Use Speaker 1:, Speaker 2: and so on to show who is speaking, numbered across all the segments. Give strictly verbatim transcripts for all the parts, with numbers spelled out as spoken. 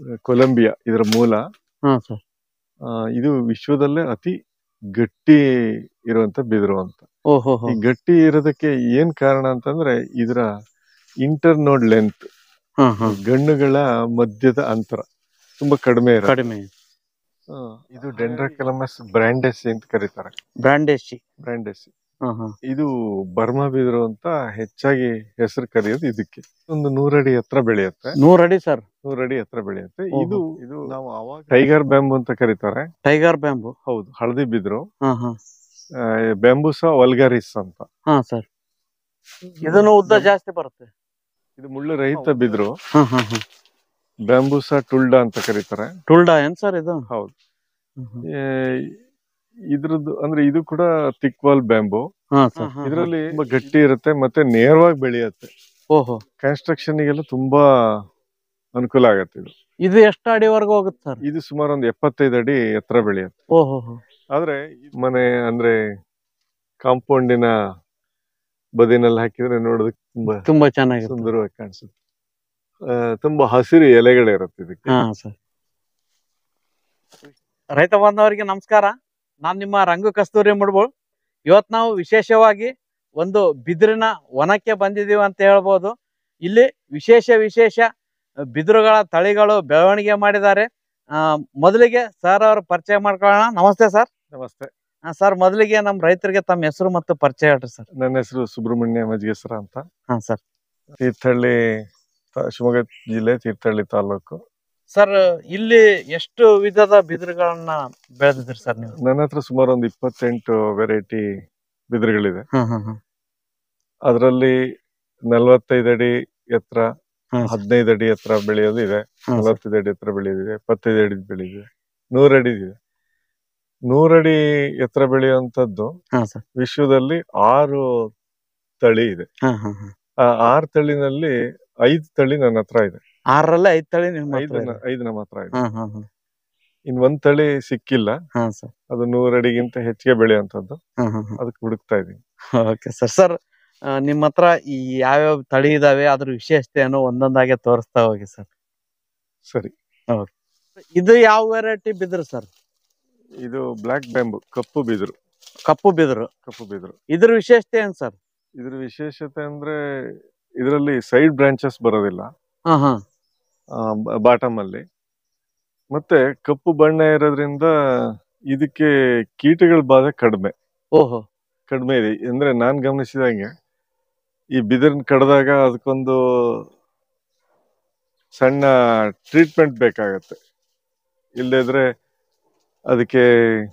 Speaker 1: Colombia ಇದರ ಮೂಲ.
Speaker 2: ಹಾ ಸರ್.
Speaker 1: ಇದು ವಿಶ್ವದಲ್ಲೇ ಅತಿ ಗಟ್ಟಿ ಇರುವಂತ ಬಿದಿರು ಅಂತ.
Speaker 2: ಓಹೋ.
Speaker 1: ಈ ಗಟ್ಟಿ ಇರೋದಕ್ಕೆ ಏನ್ ಕಾರಣ ಅಂತಂದ್ರೆ ಇದರ ಇಂಟರ್ನೋಡ್ ಲೆಂತ್, ಗಣ್ಣುಗಳ ಮಧ್ಯದ ಅಂತರ ತುಂಬಾ ಕಡಿಮೆ ಇರುತ್ತೆ.
Speaker 2: ಕಡಿಮೆ.
Speaker 1: ಇದು ಡೆಂಡ್ರಕಲಮಸ್ ಬ್ರಾಂಡೆಸಿ ಅಂತ ಕರೀತಾರೆ.
Speaker 2: ಬ್ರಾಂಡೆಸಿ
Speaker 1: ಬ್ರಾಂಡೆಸಿ ಇದು ಬರ್ಮಾ ಬಿದಿರು ಅಂತ ಹೆಚ್ಚಾಗಿ ಹೆಸರು ಕರೆಯೋದು ಇದಕ್ಕೆ. ಒಂದು ನೂರಡಿ ಎತ್ತರ ಬೆಳೆಯುತ್ತೆ.
Speaker 2: ನೂರಡಿ ಸರ್?
Speaker 1: ನೂರಡಿ ಎತ್ತರ ಬೆಳೆಯುತ್ತೆ. ಇದು ಇದು ನಾವು ಅವಾಗ ಟೈಗರ್ ಬ್ಯಾಂಬು ಅಂತ ಕರೀತಾರೆ.
Speaker 2: Tiger bamboo?
Speaker 1: ಹೌದು, ಹಳದಿ ಬಿದಿರು. ಬ್ಯಾಂಬೂಸಾ ವಲ್ಗಾರಿಸ್ ಅಂತ.
Speaker 2: ಹಾ ಸರ್. ಇದನ್ನು ಉದ್ದ ಜಾಸ್ತಿ ಬರುತ್ತೆ.
Speaker 1: ಇದು ಮುಳ್ಳು ರಹಿತ ಬಿದಿರು. ಬ್ಯಾಂಬೂಸಾ ಟುಲ್ಡಾ ಅಂತ ಕರೀತಾರೆ.
Speaker 2: ಟುಲ್ಡಾ ಏನ್ ಸರ್ ಇದು? ಹೌದು.
Speaker 1: ಇದ್ರದ್ದು ಅಂದ್ರೆ ಇದು ಕೂಡ ಥಿಕ್ ವಾಲ್ ಬ್ಯಾಂಬು. ಇದರಲ್ಲಿ ತುಂಬಾ ಗಟ್ಟಿ ಇರುತ್ತೆ ಮತ್ತೆ ನೇರವಾಗಿ ಬೆಳೆಯುತ್ತೆ.
Speaker 2: ಓಹೋ.
Speaker 1: ಕನ್ಸ್ಟ್ರಕ್ಷನ್ ಗೆಲ್ಲ ತುಂಬಾ ಅನುಕೂಲ ಆಗತ್ತೆ. ಇದು
Speaker 2: ಇದು ಎಷ್ಟು ಅಡಿವರೆಗೂ ಹೋಗುತ್ತೆ ಸರ್?
Speaker 1: ಇದು ಸುಮಾರು ಒಂದು ಎಪ್ಪತ್ತೈದು ಅಡಿ ಎತ್ತರ ಬೆಳೆಯುತ್ತೆ.
Speaker 2: ಓಹೋ.
Speaker 1: ಆದ್ರೆ ಮನೆ ಅಂದ್ರೆ ಕಾಂಪೌಂಡಿನ ಬದಿನಲ್ಲಿ ಹಾಕಿದ್ರೆ ನೋಡೋದಕ್ಕೆ ತುಂಬಾ
Speaker 2: ತುಂಬಾ ಚೆನ್ನಾಗಿ
Speaker 1: ಸುಂದರವಾಗಿ ಕಾಣಿಸುತ್ತೆ. ತುಂಬಾ ಹಸಿರು ಎಲೆಗಳಿರುತ್ತೆ ಇದಕ್ಕೆ.
Speaker 2: ರೈತ ಬಾಂಧವರಿಗೆ ನಮಸ್ಕಾರ. ನಾನ್ ನಿಮ್ಮ ರಂಗು ಕಸ್ತೂರಿ ಮುಡ್ಬೋಳ್. ಇವತ್ ನಾವು ವಿಶೇಷವಾಗಿ ಒಂದು ಬಿದಿರಿನ ವನಕ್ಕೆ ಬಂದಿದೀವಿ ಅಂತ ಹೇಳ್ಬೋದು. ಇಲ್ಲಿ ವಿಶೇಷ ವಿಶೇಷ ಬಿದಿರುಗಳ ತಳಿಗಳು ಬೆಳವಣಿಗೆ ಮಾಡಿದ್ದಾರೆ. ಆ ಮೊದಲಿಗೆ ಸರ್ ಅವ್ರ ಪರಿಚಯ ಮಾಡ್ಕೊಳ್ಳೋಣ. ನಮಸ್ತೆ ಸರ್.
Speaker 1: ನಮಸ್ತೆ
Speaker 2: ಸರ್. ಮೊದಲಿಗೆ ನಮ್ಮ ರೈತರಿಗೆ ತಮ್ಮ ಹೆಸರು ಮತ್ತು ಪರಿಚಯ ಹೇಳ್ರಿ ಸರ್.
Speaker 1: ನನ್ನ ಹೆಸರು ಸುಬ್ರಹ್ಮಣ್ಯ ಮಜ್ಗೇಶ್ವರ ಅಂತ.
Speaker 2: ಹಾ ಸರ್.
Speaker 1: ತೀರ್ಥಹಳ್ಳಿ, ಶಿವಮೊಗ್ಗ ಜಿಲ್ಲೆ, ತೀರ್ಥಹಳ್ಳಿ ತಾಲೂಕು.
Speaker 2: ಸರ್, ಇಲ್ಲಿ ಎಷ್ಟು ವಿಧದ ಬಿದಿರುಗಳನ್ನ ಬೆಳೆದಿದ್ರಿ ಸರ್ ನೀವು?
Speaker 1: ನನ್ನ ಹತ್ರ ಸುಮಾರು ಒಂದು ಇಪ್ಪತ್ತೆಂಟು ವೆರೈಟಿ ಬಿದಿರುಗಳಿದೆ. ಅದರಲ್ಲಿ ನಲ್ವತ್ತೈದು ಅಡಿ ಎತ್ತರ, ಹದಿನೈದು ಅಡಿ ಎತ್ತರ ಬೆಳೆಯೋದು ಇದೆ, ನಲವತ್ತೈದು ಅಡಿ ಎತ್ತರ ಬೆಳೆಯೋದಿದೆ, ಎಪ್ಪತ್ತೈದು ಅಡಿ ಬೆಳೆದಿದೆ, ನೂರಡಿ ಇದೆ. ನೂರಡಿ ಎತ್ತರ ಬೆಳೆಯುವಂತದ್ದು ವಿಶ್ವದಲ್ಲಿ ಆರು ತಳಿ ಇದೆ. ಆ ಆರು ತಳಿನಲ್ಲಿ ಐದು ತಳಿ ನನ್ನ ಹತ್ರ ಇದೆ.
Speaker 2: ಆರರಲ್ಲಿ ಐದು ತಳಿ
Speaker 1: ಐದು ನಮ್ಮ ಹತ್ರ ಇದೆ. ಇನ್ ಒಂದ್ ತಳಿ ಸಿಕ್ಕಿಲ್ಲ. ಅದು ನೂರಡಿಗಿಂತ ಹೆಚ್ಚಿಗೆ ಬೆಳೆಯುವಂತದ್ದು. ಅದಕ್ಕೆ ಹುಡುಕ್ತಾ ಇದೀನಿ.
Speaker 2: Okay sir. ಸರ್, ನಿಮ್ಮ ಹತ್ರ ಈ ಯಾವ್ಯಾವ ತಳಿ ಇದಾವೆ, ಅದ್ರ ವಿಶೇಷತೆಯನ್ನು ಒಂದೊಂದಾಗೆ ತೋರಿಸ್ತಾ ಹೋಗಿ ಸರ್.
Speaker 1: ಸರಿ.
Speaker 2: ಇದು ಯಾವ ವೆರೈಟಿ ಬಿದಿರು ಸರ್?
Speaker 1: ಇದು ಬ್ಲಾಕ್ ಬ್ಯಾಂಬು, ಕಪ್ಪು ಬಿದಿರು.
Speaker 2: ಕಪ್ಪು ಬಿದಿರು.
Speaker 1: ಕಪ್ಪು ಬಿದಿರು.
Speaker 2: ಇದ್ರ ವಿಶೇಷತೆ ಏನ್ ಸರ್?
Speaker 1: ಇದ್ರ ವಿಶೇಷತೆ ಅಂದ್ರೆ ಇದರಲ್ಲಿ ಸೈಡ್ ಬ್ರಾಂಚಸ್ ಬರೋದಿಲ್ಲ ಬಾಟಮ್ ಅಲ್ಲಿ. ಮತ್ತೆ ಕಪ್ಪು ಬಣ್ಣ ಇರೋದ್ರಿಂದ ಇದಕ್ಕೆ ಕೀಟಗಳ ಬಾಧೆ ಕಡಿಮೆ.
Speaker 2: ಓಹೋ.
Speaker 1: ಕಡಿಮೆ ಇದೆ. ಅಂದ್ರೆ ನಾನ್ ಗಮನಿಸಿದಂಗೆ ಈ ಬಿದಿರನ್ನ ಕಡ್ದಾಗ ಅದಕ್ಕೊಂದು ಸಣ್ಣ ಟ್ರೀಟ್ಮೆಂಟ್ ಬೇಕಾಗತ್ತೆ. ಇಲ್ಲದಿದ್ರೆ ಅದಕ್ಕೆ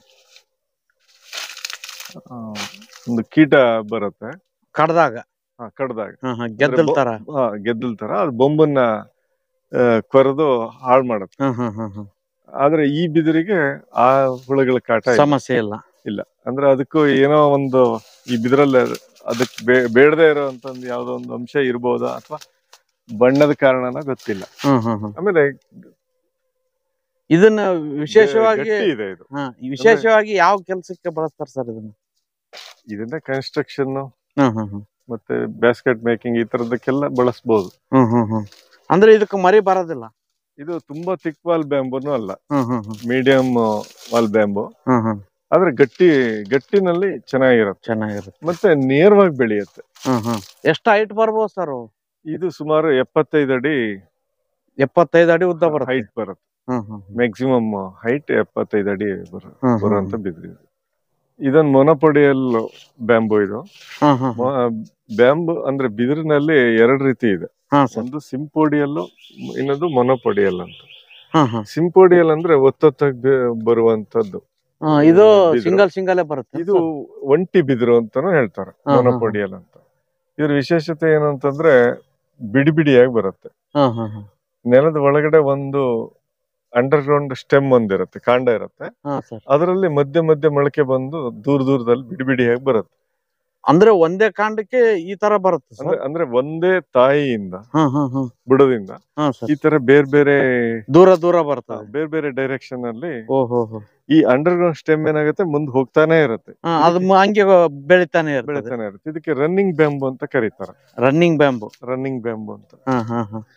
Speaker 1: ಒಂದು ಕೀಟ ಬರುತ್ತೆ
Speaker 2: ಕಡ್ದಾಗ.
Speaker 1: ಕಡ್ದಾಗ
Speaker 2: ಗೆದ್ದಲ್ ತರ.
Speaker 1: ಗೆದ್ದಲ್ ತರ ಅದು ಬೊಂಬನ್ನ ಕೊರೆದು ಹಾಳು ಮಾಡುತ್ತೆ. ಆದ್ರೆ ಈ ಬಿದಿರಿಗೆ ಆ ಹುಳುಗಳ ಕಾಟ
Speaker 2: ಸಮಸ್ಯೆ ಇಲ್ಲ.
Speaker 1: ಇಲ್ಲ ಅಂದ್ರೆ ಅದಕ್ಕೂ ಏನೋ ಒಂದು ಈ ಬಿದಿರಲ್ಲಿ ಅದಕ್ಕೆ ಬೇಡದೇ ಇರೋಂತ ಒಂದು ಯಾವ್ದೋ ಒಂದು ಅಂಶ ಇರ್ಬೋದಾ ಅಥವಾ ಬಣ್ಣದ ಕಾರಣನ ಗೊತ್ತಿಲ್ಲ. ಆಮೇಲೆ
Speaker 2: ಇದನ್ನ ವಿಶೇಷವಾಗಿ
Speaker 1: ಇದೆ. ಇದು
Speaker 2: ವಿಶೇಷವಾಗಿ ಯಾವ ಕೆಲಸಕ್ಕೆ ಬಳಸ್ತಾರೆ ಸರ್ ಇದನ್ನ?
Speaker 1: ಇದನ್ನ ಕನ್ಸ್ಟ್ರಕ್ಷನ್ ಮತ್ತೆ ಬ್ಯಾಸ್ಕೆಟ್ ಮೇಕಿಂಗ್ ಈ ತರದಕ್ಕೆಲ್ಲ ಬಳಸಬಹುದು.
Speaker 2: ಅಂದ್ರೆ ಇದಕ್ಕೆ ಮರಿ ಬರೋದಿಲ್ಲ.
Speaker 1: ಇದು ತುಂಬಾ ಥಿಕ್ ವಾಲ್ ಬ್ಯಾಂಬೂನು ಅಲ್ಲ, ಮೀಡಿಯಂ ವಾಲ್ ಬ್ಯಾಂಬೂ. ಆದ್ರೆ ಗಟ್ಟಿ ಗಟ್ಟಿನಲ್ಲಿ ಚೆನ್ನಾಗಿರುತ್ತೆ.
Speaker 2: ಚೆನ್ನಾಗಿರುತ್ತೆ
Speaker 1: ಮತ್ತೆ ನೇರವಾಗಿ ಬೆಳೆಯುತ್ತೆ.
Speaker 2: ಎಷ್ಟು ಹೈಟ್ ಬರ್ಬೋದು ಸರ್?
Speaker 1: ಇದು ಸುಮಾರು ಎಪ್ಪತ್ತೈದು ಅಡಿ
Speaker 2: ಎಪ್ಪತ್ತೈದು ಅಡಿ ಉದ್ದ ಬರುತ್ತೆ.
Speaker 1: ಹೈಟ್ ಬರುತ್ತೆ. ಮ್ಯಾಕ್ಸಿಮಮ್ ಹೈಟ್ ಎಪ್ಪತ್ತೈದು ಅಡಿ ಬರುವಂತ ಬಿದಿರು. ಇದೊಂದು ಮೊನೊಪೊಡಿಯಲ್ ಬ್ಯಾಂಬು. ಇದು ಬ್ಯಾಂಬು ಅಂದ್ರೆ ಬಿದಿರಿನಲ್ಲಿ ಎರಡು ರೀತಿ ಇದೆ. ಒಂದು ಸಿಂಪೋಡಿಯಲ್, ಇನ್ನೊಂದು ಮೊನೊಪೊಡಿಯಲ್ ಅಂತ. ಸಿಂಪೋಡಿಯಲ್ ಅಂದ್ರೆ ಒತ್ತೊತ್ತಾಗಿ ಬರುವಂತದ್ದು.
Speaker 2: ಇದು ಸಿಂಗಲ್ ಸಿಂಗಲ್ ಬರುತ್ತೆ.
Speaker 1: ಇದು ಒಂಟಿ ಬಿದಿರು ಅಂತಾನು ಹೇಳ್ತಾರೆ, ಮೊನೊಪೊಡಿಯಲ್ ಅಂತ. ಇದ್ರ ವಿಶೇಷತೆ ಏನು ಅಂತಂದ್ರೆ ಬಿಡಿ ಬಿಡಿಯಾಗಿ ಬರುತ್ತೆ. ನೆಲದ ಒಳಗಡೆ ಒಂದು ಅಂಡರ್ ಗ್ರೌಂಡ್ ಸ್ಟೆಮ್ ಒಂದಿರುತ್ತೆ, ಕಾಂಡ ಇರುತ್ತೆ. ಅದರಲ್ಲಿ ಮಧ್ಯ ಮಧ್ಯ ಮೊಳಕೆ ಬಂದು ದೂರ ದೂರದಲ್ಲಿ ಬಿಡಿ ಬಿಡಿಯಾಗಿ ಬರುತ್ತೆ.
Speaker 2: ಅಂದ್ರೆ ಒಂದೇ ಕಾಂಡಕ್ಕೆ ಈ ತರ ಬರುತ್ತೆ.
Speaker 1: ಅಂದ್ರೆ ಒಂದೇ ತಾಯಿಯಿಂದ ಬುಡದಿಂದ ಈ ತರ ಬೇರೆ ಬೇರೆ
Speaker 2: ದೂರ ದೂರ ಬರ್ತದೆ,
Speaker 1: ಬೇರೆ ಬೇರೆ ಡೈರೆಕ್ಷನ್ ಅಲ್ಲಿ. ಈ ಅಂಡರ್ ಗ್ರೌಂಡ್ ಸ್ಟೆಮ್ ಏನಾಗುತ್ತೆ, ಮುಂದ್ ಹೋಗ್ತಾನೆ ಇರುತ್ತೆ,
Speaker 2: ಅದು ಹಂಗೆ ಬೆಳಿತಾನೆ
Speaker 1: ಬೆಳಿತಾನೆ ಇರುತ್ತೆ. ಇದಕ್ಕೆ ರನ್ನಿಂಗ್ ಬ್ಯಾಂಬು ಅಂತ ಕರೀತಾರೆ.
Speaker 2: Running bamboo.
Speaker 1: ರನ್ನಿಂಗ್ ಬ್ಯಾಂಬು ಅಂತ.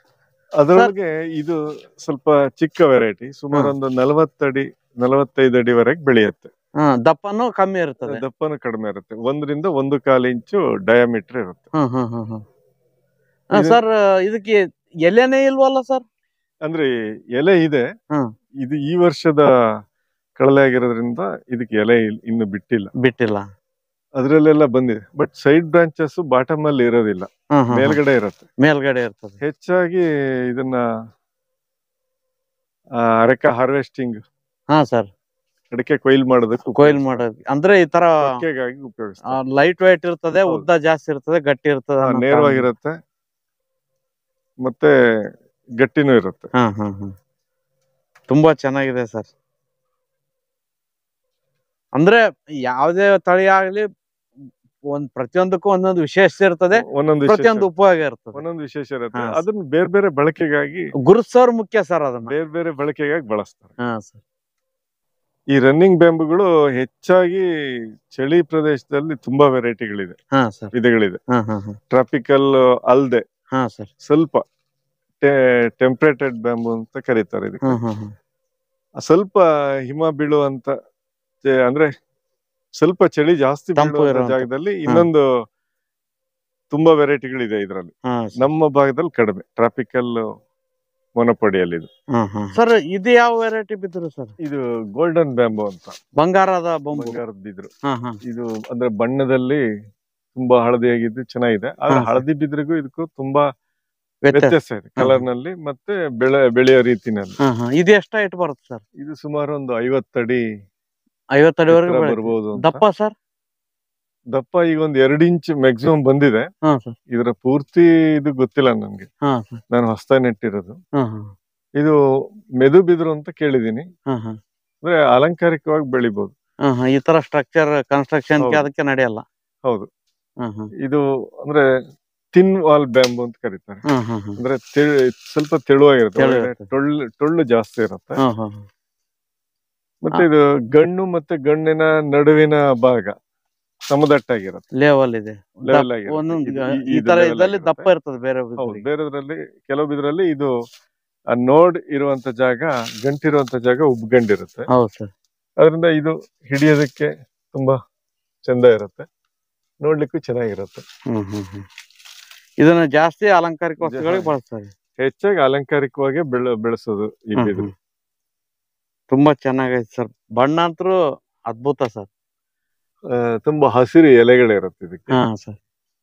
Speaker 1: ಅದರೊಳಗೆ ಇದು ಸ್ವಲ್ಪ ಚಿಕ್ಕ ವೆರೈಟಿ, ಸುಮಾರು ಒಂದು ನಲವತ್ತಡಿ ನಲವತ್ತೈದು ಅಡಿವರೆಗೆ ಬೆಳೆಯುತ್ತೆ.
Speaker 2: ಹ್ಮ್ ದಪ್ಪನೂ ಕಮ್ಮಿ ಇರ್ತದೆ.
Speaker 1: ದಪ್ಪನು ಕಡಿಮೆ ಇರುತ್ತೆ, ಒಂದರಿಂದ ಒಂದು ಕಾಲು ಇಂಚು ಡಯಾಮೀಟರ್ ಇರುತ್ತೆ.
Speaker 2: ಹ್ಮ್ ಹ್ಮ್ ಹ್ಮ್ ಹ್ಮ್ ಸರ್ ಇದಕ್ಕೆ ಎಲೆನೇ ಇಲ್ವಲ್ಲ ಸರ್?
Speaker 1: ಅಂದ್ರೆ ಎಲೆ ಇದೆ,
Speaker 2: ಹ್ಮ್
Speaker 1: ಇದು ಈ ವರ್ಷದ ಕಳಲೆ ಆಗಿರೋದ್ರಿಂದ ಇದಕ್ಕೆ ಎಲೆ ಇಲ್- ಇನ್ನು ಬಿಟ್ಟಿಲ್ಲ.
Speaker 2: ಬಿಟ್ಟಿಲ್ಲ.
Speaker 1: ಅದ್ರಲ್ಲೆಲ್ಲ ಬಂದಿದೆ, ಬಟ್ ಸೈಡ್ ಬ್ರಾಂಚಸ್ ಬಾಟಮ್ ಅಲ್ಲಿ ಇರೋದಿಲ್ಲ,
Speaker 2: ಹ್ಮ್ ಹ್ಮ್ ಹ್ಮ್.
Speaker 1: ಮೇಲ್ಗಡೆ ಇರುತ್ತೆ.
Speaker 2: ಮೇಲ್ಗಡೆ ಇರ್ತದೆ.
Speaker 1: ಹೆಚ್ಚಾಗಿ ಇದನ್ನ ಆ, ಅರೆಕ ಹಾರ್ವೆಸ್ಟಿಂಗ್,
Speaker 2: ಹಾ ಸರ್,
Speaker 1: ಅಡಿಕೆ ಕೊಯ್ಲು ಮಾಡೋದಕ್ಕೆ
Speaker 2: ಕೊಯ್ಲ್ ಮಾಡೋದು ಅಂದ್ರೆ ಈ ತರ
Speaker 1: ಕೊಕ್ಕೆಗಾಗಿ ಉಪಯೋಗಿಸ್ತಾರೆ.
Speaker 2: ಲೈಟ್ ವೇಟ್ ಇರ್ತದೆ,
Speaker 1: ಹೌದು.
Speaker 2: ಉದ್ದ ಜಾಸ್ತಿ ಇರ್ತದೆ, ಗಟ್ಟಿ ಇರ್ತದೆ
Speaker 1: ಹಾ,
Speaker 2: ಅನ್ನೋ ಕಾರಣ.
Speaker 1: ನೇರವಾಗಿರುತ್ತೆ ಮತ್ತೆ ಗಟ್ಟಿನೂ ಇರುತ್ತೆ.
Speaker 2: ಹಾ ಹಾ ಹಾ ತುಂಬಾ ಚೆನ್ನಾಗಿದೆ ಸರ್. ಅಂದ್ರೆ ಯಾವ್ದೇ ತಳಿ ಆಗ್ಲಿ ಒಂದ್ ಪ್ರತಿಯೊಂದಕ್ಕೂ ಒಂದೊಂದು ವಿಶೇಷ ಇರ್ತದೆ,
Speaker 1: ಒಂದೊಂದು ವಿಶೇಷ
Speaker 2: ಪ್ರತಿಯೊಂದು ಉಪಯೋಗ ಇರ್ತದೆ.
Speaker 1: ಒಂದೊಂದು ವಿಶೇಷ ಇರುತ್ತೆ.
Speaker 2: ಹಾ.
Speaker 1: ಅದನ್ನ ಬೇರೆ ಬೇರೆ ಬಳಕೆಗಾಗಿ
Speaker 2: ಗುರುತಿಸೋರ್ ಮುಖ್ಯ ಸರ್ ಅದನ್ನ.
Speaker 1: ಬೇರೆ ಬೇರೆ ಬಳಕೆಗಾಗಿ ಬಳಸ್ತಾರೆ.
Speaker 2: ಹಾ ಸರ್.
Speaker 1: ಈ ರನ್ನಿಂಗ್ ಬ್ಯಾಂಬುಗಳು ಹೆಚ್ಚಾಗಿ ಚಳಿ ಪ್ರದೇಶದಲ್ಲಿ ತುಂಬಾ ವೆರೈಟಿಗಳಿದೆ,
Speaker 2: ಹಾ ಸರ್.
Speaker 1: ವಿಧಗಳಿದೆ.
Speaker 2: ಹಾ ಹಾ ಹಾ
Speaker 1: ಟ್ರಾಪಿಕಲ್ ಅಲ್ದೆ
Speaker 2: ಹಾ ಸರ್.
Speaker 1: ಸ್ವಲ್ಪ ಟೆಂಪರೇಟೆಡ್ ಬ್ಯಾಂಬು ಅಂತ ಕರೀತಾರೆ ಇದಕ್ಕೆ.
Speaker 2: ಹ್ಮ್ ಹ್ಮ್ ಹ್ಮ್
Speaker 1: ಸ್ವಲ್ಪ ಹಿಮ ಬೀಳುವಂತ ಜೆ- ಅಂದ್ರೆ ಸ್ವಲ್ಪ ಚಳಿ ಜಾಸ್ತಿ
Speaker 2: ತಂಪು
Speaker 1: ಬೀಳುವಂತ
Speaker 2: ಇರುವಂತ.
Speaker 1: ಜಾಗದಲ್ಲಿ ಇನ್ನೊಂದು ತುಂಬಾ ವೆರೈಟಿಗಳಿದೆ ಇದರಲ್ಲಿ.
Speaker 2: ಹಾ ಸರ್.
Speaker 1: ನಮ್ಮ ಭಾಗದಲ್ಲಿ ಕಡಿಮೆ, ಟ್ರಾಪಿಕಲ್ ಮೊನೊಪೊಡಿಯಲ್ಲಿ ಇದು.
Speaker 2: ಹ್ಮ್ ಹ್ಮ್ ಸರ್ ಇದು ಯಾವ ವೆರೈಟಿ ಬಿದ್ರು ಸರ್?
Speaker 1: ಇದು ಗೋಲ್ಡನ್ ಬ್ಯಾಂಬು ಅಂತ,
Speaker 2: ಬಂಗಾರದ ಬೊಂಬು.
Speaker 1: ಬಂಗಾರದ ಬಿದ್ರು.
Speaker 2: ಹಾ ಹಾ
Speaker 1: ಇದು ಅಂದ್ರೆ ಬಣ್ಣದಲ್ಲಿ ತುಂಬಾ ಹಳದಿಯಾಗಿದ್ದು ಚೆನ್ನಾಗಿದೆ, ಆದ್ರೆ
Speaker 2: ಹಾ.
Speaker 1: ಹಳದಿ ಬಿದ್ರಿಗೂ ಇದಕ್ಕೂ ತುಂಬಾ
Speaker 2: ವ್ಯತ್ಯಾಸ.
Speaker 1: ವ್ಯತ್ಯಾಸ ಇದೆ ಕಲರ್ ನಲ್ಲಿ ಮತ್ತೆ ಬೆಳೆ ಬೆಳೆಯೋ ರೀತಿನಲ್ಲಿ.
Speaker 2: ಹಾ ಹಾ ಇದು ಎಷ್ಟು ಹೈಟ್ ಬರುತ್ತೆ ಸರ್?
Speaker 1: ಇದು ಸುಮಾರು ಒಂದು ಐವತ್ತಡಿ
Speaker 2: ಐವತ್ತಡಿವರೆಗೂ
Speaker 1: ಎತ್ತರ
Speaker 2: ಬೆಳೆ-
Speaker 1: ಬರ್ಬೋದು ಅಂತ.
Speaker 2: ದಪ್ಪ ಸರ್?
Speaker 1: ದಪ್ಪ ಈಗ ಒಂದ್ ಎರಡು ಇಂಚ್ ಮ್ಯಾಕ್ಸಿಮಮ್ ಬಂದಿದೆ.
Speaker 2: ಹಾ ಸರ್.
Speaker 1: ಇದರ ಪೂರ್ತಿ ಇದು ಗೊತ್ತಿಲ್ಲ ನನ್ಗೆ,
Speaker 2: ಹಾ ಸರ್.
Speaker 1: ನಾನು ಹೊಸದಾಗಿ ನೆಟ್ಟಿರೋದು.
Speaker 2: ಹಾ ಹಾ
Speaker 1: ಇದು ಮೆದು ಬಿದ್ರು ಅಂತ ಕೇಳಿದೀನಿ,
Speaker 2: ಹಾ ಹಾ
Speaker 1: ಅಂದ್ರೆ ಅಲಂಕಾರಿಕವಾಗಿ ಬೆಳಿಬಹುದು.
Speaker 2: ಹಾ ಹಾ ಈ ತರ ಸ್ಟ್ರಕ್ಚರ್ ಕನ್ಸ್ಟ್ರಕ್ಷನ್
Speaker 1: ಹೌದು.
Speaker 2: ಅದಕ್ಕೆ ನಡೆಯಲ್ಲ.
Speaker 1: ಹೌದು,
Speaker 2: ಹಾ ಹಾ
Speaker 1: ಇದು ಅಂದ್ರೆ ತಿನ್ ವಾಲ್ ಬ್ಯಾಂಬು ಅಂತ ಕರೀತಾರೆ.
Speaker 2: ಹಾ ಹಾ ಹಾ
Speaker 1: ಅಂದ್ರೆ ತೆ- ಸ್ವಲ್ಪ ತೆಳುವಾಗಿರುತ್ತೆ,
Speaker 2: ತೆಳು
Speaker 1: ಒಳಗಡೆ
Speaker 2: ಇರುತ್ತೆ.
Speaker 1: ಟೊಳ್ಳು ಟೊಳ್ಳು ಜಾಸ್ತಿ ಇರುತ್ತೆ.
Speaker 2: ಹಾ ಹಾ ಹಾ
Speaker 1: ಮತ್ತೆ ಇದು ಗಣ್ಣು ಮತ್ತೆ ಗಣ್ಣಿನ ನಡುವಿನ ಭಾಗ ಸಮದಟ್ಟಾಗಿರುತ್ತೆ,
Speaker 2: ಲೆವೆಲ್ ಇದೆ.
Speaker 1: ಲೆವೆಲ್
Speaker 2: ದಪ್ಪ-
Speaker 1: ಆಗಿರುತ್ತೆ.
Speaker 2: ಒಂದೊಂದು
Speaker 1: ಇದು- ಈ-
Speaker 2: ಈ
Speaker 1: ಇದು
Speaker 2: ತರ
Speaker 1: level
Speaker 2: ಇದ್ರಲ್ಲಿ
Speaker 1: ಆಗಿರುತ್ತೆ.
Speaker 2: ದಪ್ಪ ಇರ್ತದೆ ಬೇರೆ
Speaker 1: ಹೌದು,
Speaker 2: ಬಿದ್ರಿಗೆ.
Speaker 1: ಬೇರೆದ್ರಲ್ಲಿ ಕೆಲವು ಬಿದ್ರಲ್ಲಿ ಇದು ಆ ನೋಡ್ ಇರುವಂತ ಜಾಗ, ಗಂಟಿರುವಂತ ಜಾಗ ಉಬ್ಗಂಡಿರುತ್ತೆ.
Speaker 2: ಹೌದು ಸರ್.
Speaker 1: ಅದರಿಂದ ಇದು ಹಿಡಿಯೋದಕ್ಕೆ ತುಂಬಾ ಚಂದ ಇರುತ್ತೆ, ನೋಡ್ಲಿಕ್ಕೂ ಚೆನ್ನಾಗಿರುತ್ತೆ.
Speaker 2: ಹ್ಮ್ ಹ್ಮ್ ಹ್ಮ್ ಇದನ್ನ ಜಾಸ್ತಿ ಅಲಂಕಾರಿಕ ವಸ್ತುಗಳಿಗೆ
Speaker 1: ಹಾ.
Speaker 2: ಬಳಸ್ತಾರೆ.
Speaker 1: ಹೆಚ್ಚಾಗಿ ಅಲಂಕಾರಿಕವಾಗಿ ಬೆಳ ಬೆಳೆಸೋದು ಈ
Speaker 2: ಹ್ಮ್
Speaker 1: ಬಿದಿರು.
Speaker 2: ಹ್ಮ್. ತುಂಬಾ ಚೆನ್ನಾಗೈತೆ ಸರ್, ಬಣ್ಣ ಅಂತೂ ಅದ್ಭುತ ಸರ್.
Speaker 1: ಆ, ತುಂಬಾ ಹಸಿರು ಎಲೆಗಳಿರುತ್ತೆ ಇದಕ್ಕೆ.
Speaker 2: ಹಾ ಸರ್.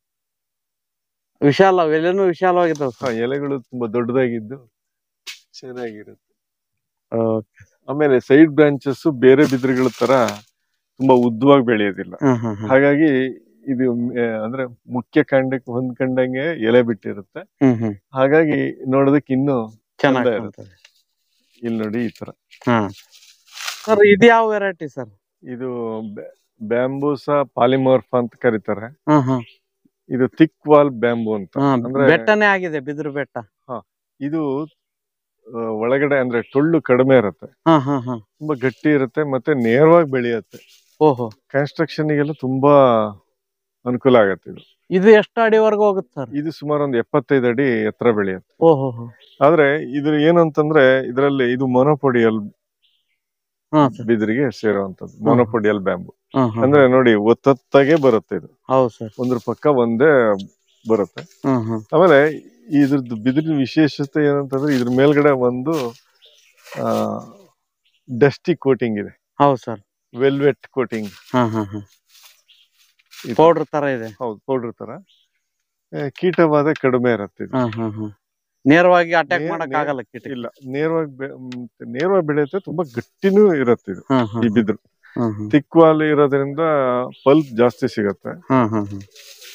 Speaker 2: ವಿಶಾಲ ಎಲೆನೂ ವಿಶಾಲವಾಗಿದ್ದಾವೆ
Speaker 1: ಹಾ,
Speaker 2: ಸರ್.
Speaker 1: ಎಲೆಗಳು ತುಂಬಾ ದೊಡ್ಡದಾಗಿದ್ದು ಚೆನ್ನಾಗಿರುತ್ತೆ.
Speaker 2: ಓಕೆ.
Speaker 1: ಆಮೇಲೆ ಸೈಡ್ ಬ್ರಾಂಚಸ್ ಬೇರೆ ಬಿದಿರುಗಳ ತರ ತುಂಬಾ ಉದ್ದವಾಗಿ ಬೆಳೆಯೋದಿಲ್ಲ,
Speaker 2: ಹ್ಮ್ ಹ್ಮ್ ಹ್ಮ್
Speaker 1: ಹಾಗಾಗಿ ಇದು ಆ, ಅಂದ್ರೆ ಮುಖ್ಯ ಕಾಂಡಕ್ಕೆ ಹೊಂದ್ಕೊಂಡಂಗೆ ಎಲೆ ಬಿಟ್ಟಿರುತ್ತೆ.
Speaker 2: ಹ್ಮ್ ಹ್ಮ್
Speaker 1: ಹಾಗಾಗಿ ನೋಡೋದಕ್ಕೆ ಇನ್ನೂ
Speaker 2: ಚೆನ್ನಾಗಿ
Speaker 1: ಚಂದ ಇರುತ್ತೆ. ಇಲ್ಲಿ ನೋಡಿ ಈ ತರ.
Speaker 2: ಹಾ ಸರ್ ಇದು ಯಾವ ವೆರೈಟಿ ಸರ್?
Speaker 1: ಇದು ಬ್ಯಾಂಬೂಸಾ ಪಾಲಿಮೋರ್ಫ್ ಅಂತ ಕರೀತಾರೆ.
Speaker 2: ಹ್ಮ್ ಹ್ಮ್
Speaker 1: ಇದು ಥಿಕ್ ವಾಲ್ ಬ್ಯಾಂಬೂ ಅಂತ.
Speaker 2: ಹಾ,
Speaker 1: ಅಂದ್ರೆ
Speaker 2: ಬೆಟ್ಟನೇ ಆಗಿದೆ, ಬಿದಿರು ಬೆಟ್ಟ.
Speaker 1: ಇದು ಆ, ಒಳಗಡೆ ಅಂದ್ರೆ ಟೊಳ್ಳು ಕಡಿಮೆ ಇರುತ್ತೆ,
Speaker 2: ಹಾ ಹಾ ಹಾ
Speaker 1: ತುಂಬಾ ಗಟ್ಟಿ ಇರುತ್ತೆ, ಮತ್ತೆ ನೇರವಾಗಿ ಬೆಳೆಯುತ್ತೆ.
Speaker 2: ಓಹೋ,
Speaker 1: ಕನ್ಸ್ಟ್ರಕ್ಷನ್ ಗೆಲ್ಲ ತುಂಬಾ ಅನುಕೂಲ ಆಗತ್ತೆ ಇದು.
Speaker 2: ಇದು ಎಷ್ಟು ಅಡಿವರೆಗೂ ಹೋಗುತ್ತೆ ಸರ್?
Speaker 1: ಇದು ಸುಮಾರು ಒಂದು ಎಪ್ಪತ್ತೈದು ಅಡಿ ಎತ್ತರ ಬೆಳೆಯುತ್ತೆ.
Speaker 2: ಓಹೋ ಹೋ.
Speaker 1: ಆದ್ರೆ ಇದ್ರ ಏನಂತಂದ್ರೆ ಇದರಲ್ಲಿ ಇದು ಮೊನೊಪೊಡಿಯಲ್
Speaker 2: ಹಾ ಸರ್.
Speaker 1: ಬಿದಿರಿಗೆ ಸೇರುವಂತದ್ದು, ಮೊನೊಪೊಡಿಯಲ್ ಬ್ಯಾಂಬು.
Speaker 2: ಹಾ ಹಾ
Speaker 1: ಅಂದ್ರೆ ನೋಡಿ ಒತ್ತತ್ತಾಗೆ ಬರುತ್ತೆ ಇದು,
Speaker 2: ಹೌದು ಸರ್.
Speaker 1: ಒಂದ್ರ ಪಕ್ಕ ಒಂದೇ ಬರುತ್ತೆ.
Speaker 2: ಹ್ಮ್ ಹ್ಮ್
Speaker 1: ಆಮೇಲೆ ಇದ್ರದ್ದು ಬಿದಿರಿನ ವಿಶೇಷತೆ ಏನಂತಂದ್ರೆ ಇದ್ರ ಮೇಲ್ಗಡೆ ಒಂದು ಆ ಡಸ್ಟಿ ಕೋಟಿಂಗ್ ಇದೆ.
Speaker 2: ಹೌದು ಸರ್.
Speaker 1: Velvet coating.
Speaker 2: ಹಾ ಹಾ ಹಾ ಪೌಡರ್ ತರ ಇದೆ.
Speaker 1: ಹೌದು, ಪೌಡರ್ ತರ. ಆ, ಕೀಟಬಾಧೆ ಕಡಿಮೆ ಇರುತ್ತೆ ಇದು.
Speaker 2: ಹಾ ಹಾ ಹಾ ನೇರವಾಗಿ ಅಟ್ಯಾಕ್
Speaker 1: ನೇರ-
Speaker 2: ಮಾಡಕ್
Speaker 1: ನೇರ-
Speaker 2: ಆಗಲ್ಲ ಕೀಟ.
Speaker 1: ಇಲ್ಲ, ನೇರವಾಗಿ ಬೆ- ಮ್, ನೇರವಾಗಿ ಬೆಳೆಯುತ್ತೆ, ತುಂಬಾ ಗಟ್ಟಿನೂ ಇರುತ್ತೆ ಇದು
Speaker 2: ಹಾ ಹಾ
Speaker 1: ಈ ಬಿದಿರು.
Speaker 2: ಹ್ಮ್ ಹ್ಮ್
Speaker 1: ತಿಕ್ವಾಲ್ ಇರೋದ್ರಿಂದ ಪಲ್ಪ್ ಜಾಸ್ತಿ ಸಿಗತ್ತೆ.
Speaker 2: ಹ್ಮ್ ಹ್ಮ್ ಹ್ಮ್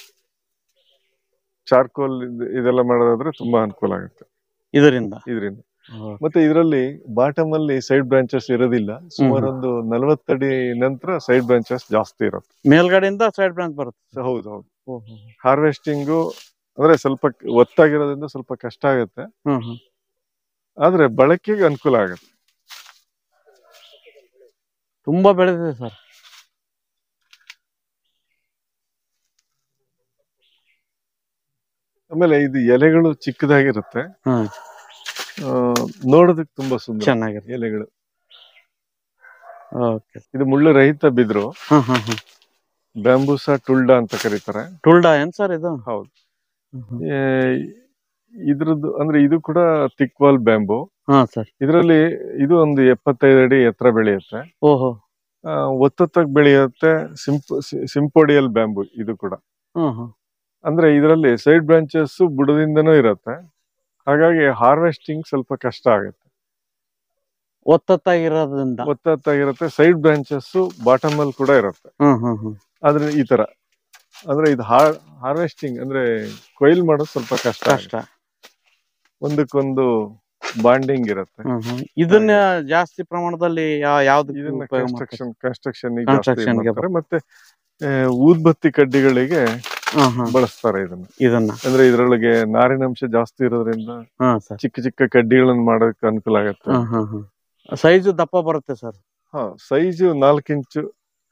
Speaker 1: ಚಾರ್ಕೋಲ್ ಇದೆಲ್ಲ ಮಾಡೋದಾದ್ರೆ ತುಂಬಾ ಅನುಕೂಲ ಆಗುತ್ತೆ
Speaker 2: ಇದರಿಂದ.
Speaker 1: ಇದರಿಂದ. ಮತ್ತೆ ಇದರಲ್ಲಿ ಬಾಟಮ್ ಅಲ್ಲಿ ಸೈಡ್ ಬ್ರಾಂಚಸ್ ಇರೋದಿಲ್ಲ, ಸುಮಾರು ಒಂದು ನಲವತ್ತಡಿ ನಂತರ ಸೈಡ್ ಬ್ರಾಂಚಸ್ ಜಾಸ್ತಿ ಇರುತ್ತೆ.
Speaker 2: ಮೇಲ್ಗಡೆಯಿಂದ ಸೈಡ್ ಬ್ರಾಂಚ್ ಬರುತ್ತೆ.
Speaker 1: So, ಹೌದು ಹೌದು ಹಾರ್ವೆಸ್ಟಿಂಗು ಅಂದ್ರೆ ಸ್ವಲ್ಪ ಒತ್ತಾಗಿರೋದ್ರಿಂದ ಸ್ವಲ್ಪ ಕಷ್ಟ ಆಗುತ್ತೆ,
Speaker 2: ಹ್ಮ್ ಹ್ಮ್
Speaker 1: ಆದ್ರೆ ಬಳಕೆಗೆ ಅನುಕೂಲ ಆಗುತ್ತೆ.
Speaker 2: ತುಂಬಾ ಬೆಳೆದಿದೆ ಸರ್.
Speaker 1: ಆಮೇಲೆ ಇದು ಎಲೆಗಳು ಚಿಕ್ಕದಾಗಿರುತ್ತೆ,
Speaker 2: ಹ್ಮ್
Speaker 1: ನೋಡೋದಕ್ಕೆ ತುಂಬಾ ಸುಂದರ
Speaker 2: ಚೆನ್ನಾಗಿರುತ್ತೆ.
Speaker 1: ಎಲೆಗಳು.
Speaker 2: ಓಕೆ.
Speaker 1: ಇದು ಮುಳ್ಳು ರಹಿತ ಬಿದ್ರು
Speaker 2: ಹಾ ಹಾ ಹಾ
Speaker 1: ಬ್ಯಾಂಬೂಸಾ ಟುಲ್ಡಾ ಅಂತ ಕರೀತಾರೆ.
Speaker 2: ಟುಲ್ಡಾ ಏನ್ ಸರ್ ಇದು?
Speaker 1: ಹೌದು. ಇದ್ರದ್ದು ಅಂದ್ರೆ ಇದು ಕೂಡ ಥಿಕ್ ವಾಲ್ ಬ್ಯಾಂಬೂ.
Speaker 2: ಹಾ ಸರ್.
Speaker 1: ಇದರಲ್ಲಿ ಇದು ಒಂದು ಎಪ್ಪತ್ತೈದು ಅಡಿ ಎತ್ತರ ಬೆಳೆಯುತ್ತೆ.
Speaker 2: ಓಹೋ.
Speaker 1: ಒತ್ತೊತ್ತಾಗಿ ಬೆಳೆಯುತ್ತೆ. ಸಿಂಪ್ ಸಿಂಪೋಡಿಯಲ್ ಬ್ಯಾಂಬೂ ಇದು ಕೂಡ. ಅಂದ್ರೆ ಇದರಲ್ಲಿ ಸೈಡ್ ಬ್ರಾಂಚಸ್ ಬುಡದಿಂದನೂ ಇರುತ್ತೆ. ಹಾಗಾಗಿ ಹಾರ್ವೆಸ್ಟಿಂಗ್ ಸ್ವಲ್ಪ ಕಷ್ಟ ಆಗುತ್ತೆ.
Speaker 2: ಒತ್ತೊತ್ತಾಗಿರೋದ್ರಿಂದ
Speaker 1: ಒತ್ತೊತ್ತಾಗಿರುತ್ತೆ. ಸೈಡ್ ಬ್ರಾಂಚಸ್ ಬಾಟಮ್ ಅಲ್ಲಿ ಕೂಡ ಇರುತ್ತೆ. ಆದ್ರೆ ಈ ತರ ಅಂದ್ರೆ ಇದು ಹಾರ್ವೆಸ್ಟಿಂಗ್ ಅಂದ್ರೆ ಕೊಯ್ಲ್ ಮಾಡೋದು ಸ್ವಲ್ಪ ಕಷ್ಟ ಕಷ್ಟ ಒಂದಕ್ಕೊಂದು ಬಾಂಡಿಂಗ್ ಇರುತ್ತೆ.
Speaker 2: ಇದನ್ನ ಜಾಸ್ತಿ ಪ್ರಮಾಣದಲ್ಲಿ ಯಾವ್ದು
Speaker 1: ಇದನ್ನ ಕನ್ಸ್ಟ್ರಕ್ಷನ್ ಕನ್ಸ್ಟ್ರಕ್ಷನ್ ಜಾಸ್ತಿ ಮತ್ತೆ ಊದ್ಬತ್ತಿ ಕಡ್ಡಿಗಳಿಗೆ ಬಳಸ್ತಾರೆ ಇದನ್ನ.
Speaker 2: ಇದನ್ನ
Speaker 1: ಅಂದ್ರೆ ಇದ್ರೊಳಗೆ ನಾರಿನಂಶ ಜಾಸ್ತಿ ಇರೋದ್ರಿಂದ ಚಿಕ್ಕ ಚಿಕ್ಕ ಕಡ್ಡಿಗಳನ್ನ ಮಾಡೋದಕ್ಕೆ ಅನುಕೂಲ ಆಗುತ್ತೆ.
Speaker 2: ಸೈಜ್ ದಪ್ಪ ಬರುತ್ತೆ ಸರ್.
Speaker 1: ಹಾ, ಸೈಜ್ ನಾಲ್ಕು ಇಂಚು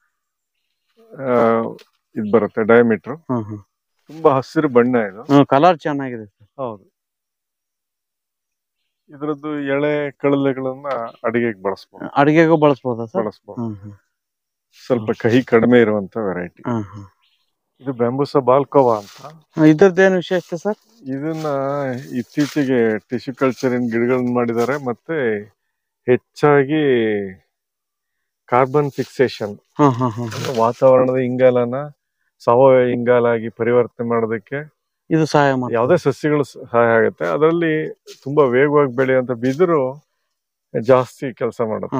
Speaker 1: ಇದು ಬರುತ್ತೆ ಡಯಾಮೀಟರ್. ತುಂಬಾ ಹಸಿರು ಬಣ್ಣ ಇದು.
Speaker 2: ಕಲರ್ ಚೆನ್ನಾಗಿದೆ.
Speaker 1: ಹೌದು. ಇದ್ರದ್ದು ಎಳೆ ಕಳಲೆಗಳನ್ನ ಅಡಿಗೆಗೆ ಬಳಸಬಹುದು.
Speaker 2: ಅಡಿಗೆಗೂ ಬಳಸಬಹುದಾ ಸರ್?
Speaker 1: ಬಳಸಬಹುದು. ಸ್ವಲ್ಪ ಕಹಿ ಕಡಿಮೆ ಇರುವಂತ ವೆರೈಟಿ. ಇದು ಬ್ಯಾಂಬೂಸಾ ಬಾಲ್ಕೋವಾ ಅಂತ.
Speaker 2: ಇದ್ರದ್ದೇನು ವಿಶೇಷತೆ ಸರ್? ಇದನ್ನ
Speaker 1: ಇತ್ತೀಚೆಗೆ ಟಿಶ್ಯೂ ಕಲ್ಚರಿನ ಗಿಡಗಳನ್ನ ಮಾಡಿದ್ದಾರೆ. ಮತ್ತೆ ಹೆಚ್ಚಾಗಿ ಕಾರ್ಬನ್ ಫಿಕ್ಸೇಷನ್, ವಾತಾವರಣದ ಇಂಗಾಲನ ಸಾವಯವ ಇಂಗಾಲ ಆಗಿ ಪರಿವರ್ತನೆ ಮಾಡೋದಕ್ಕೆ
Speaker 2: ಇದು ಸಹಾಯ ಮಾಡುತ್ತೆ.
Speaker 1: ಯಾವುದೇ ಸಸ್ಯಗಳು ಸಹಾಯ ಆಗುತ್ತೆ. ಅದರಲ್ಲಿ ತುಂಬಾ ವೇಗವಾಗಿ ಬೆಳೆಯುವಂತ ಬಿದಿರು ಜಾಸ್ತಿ ಕೆಲಸ ಮಾಡುತ್ತೆ.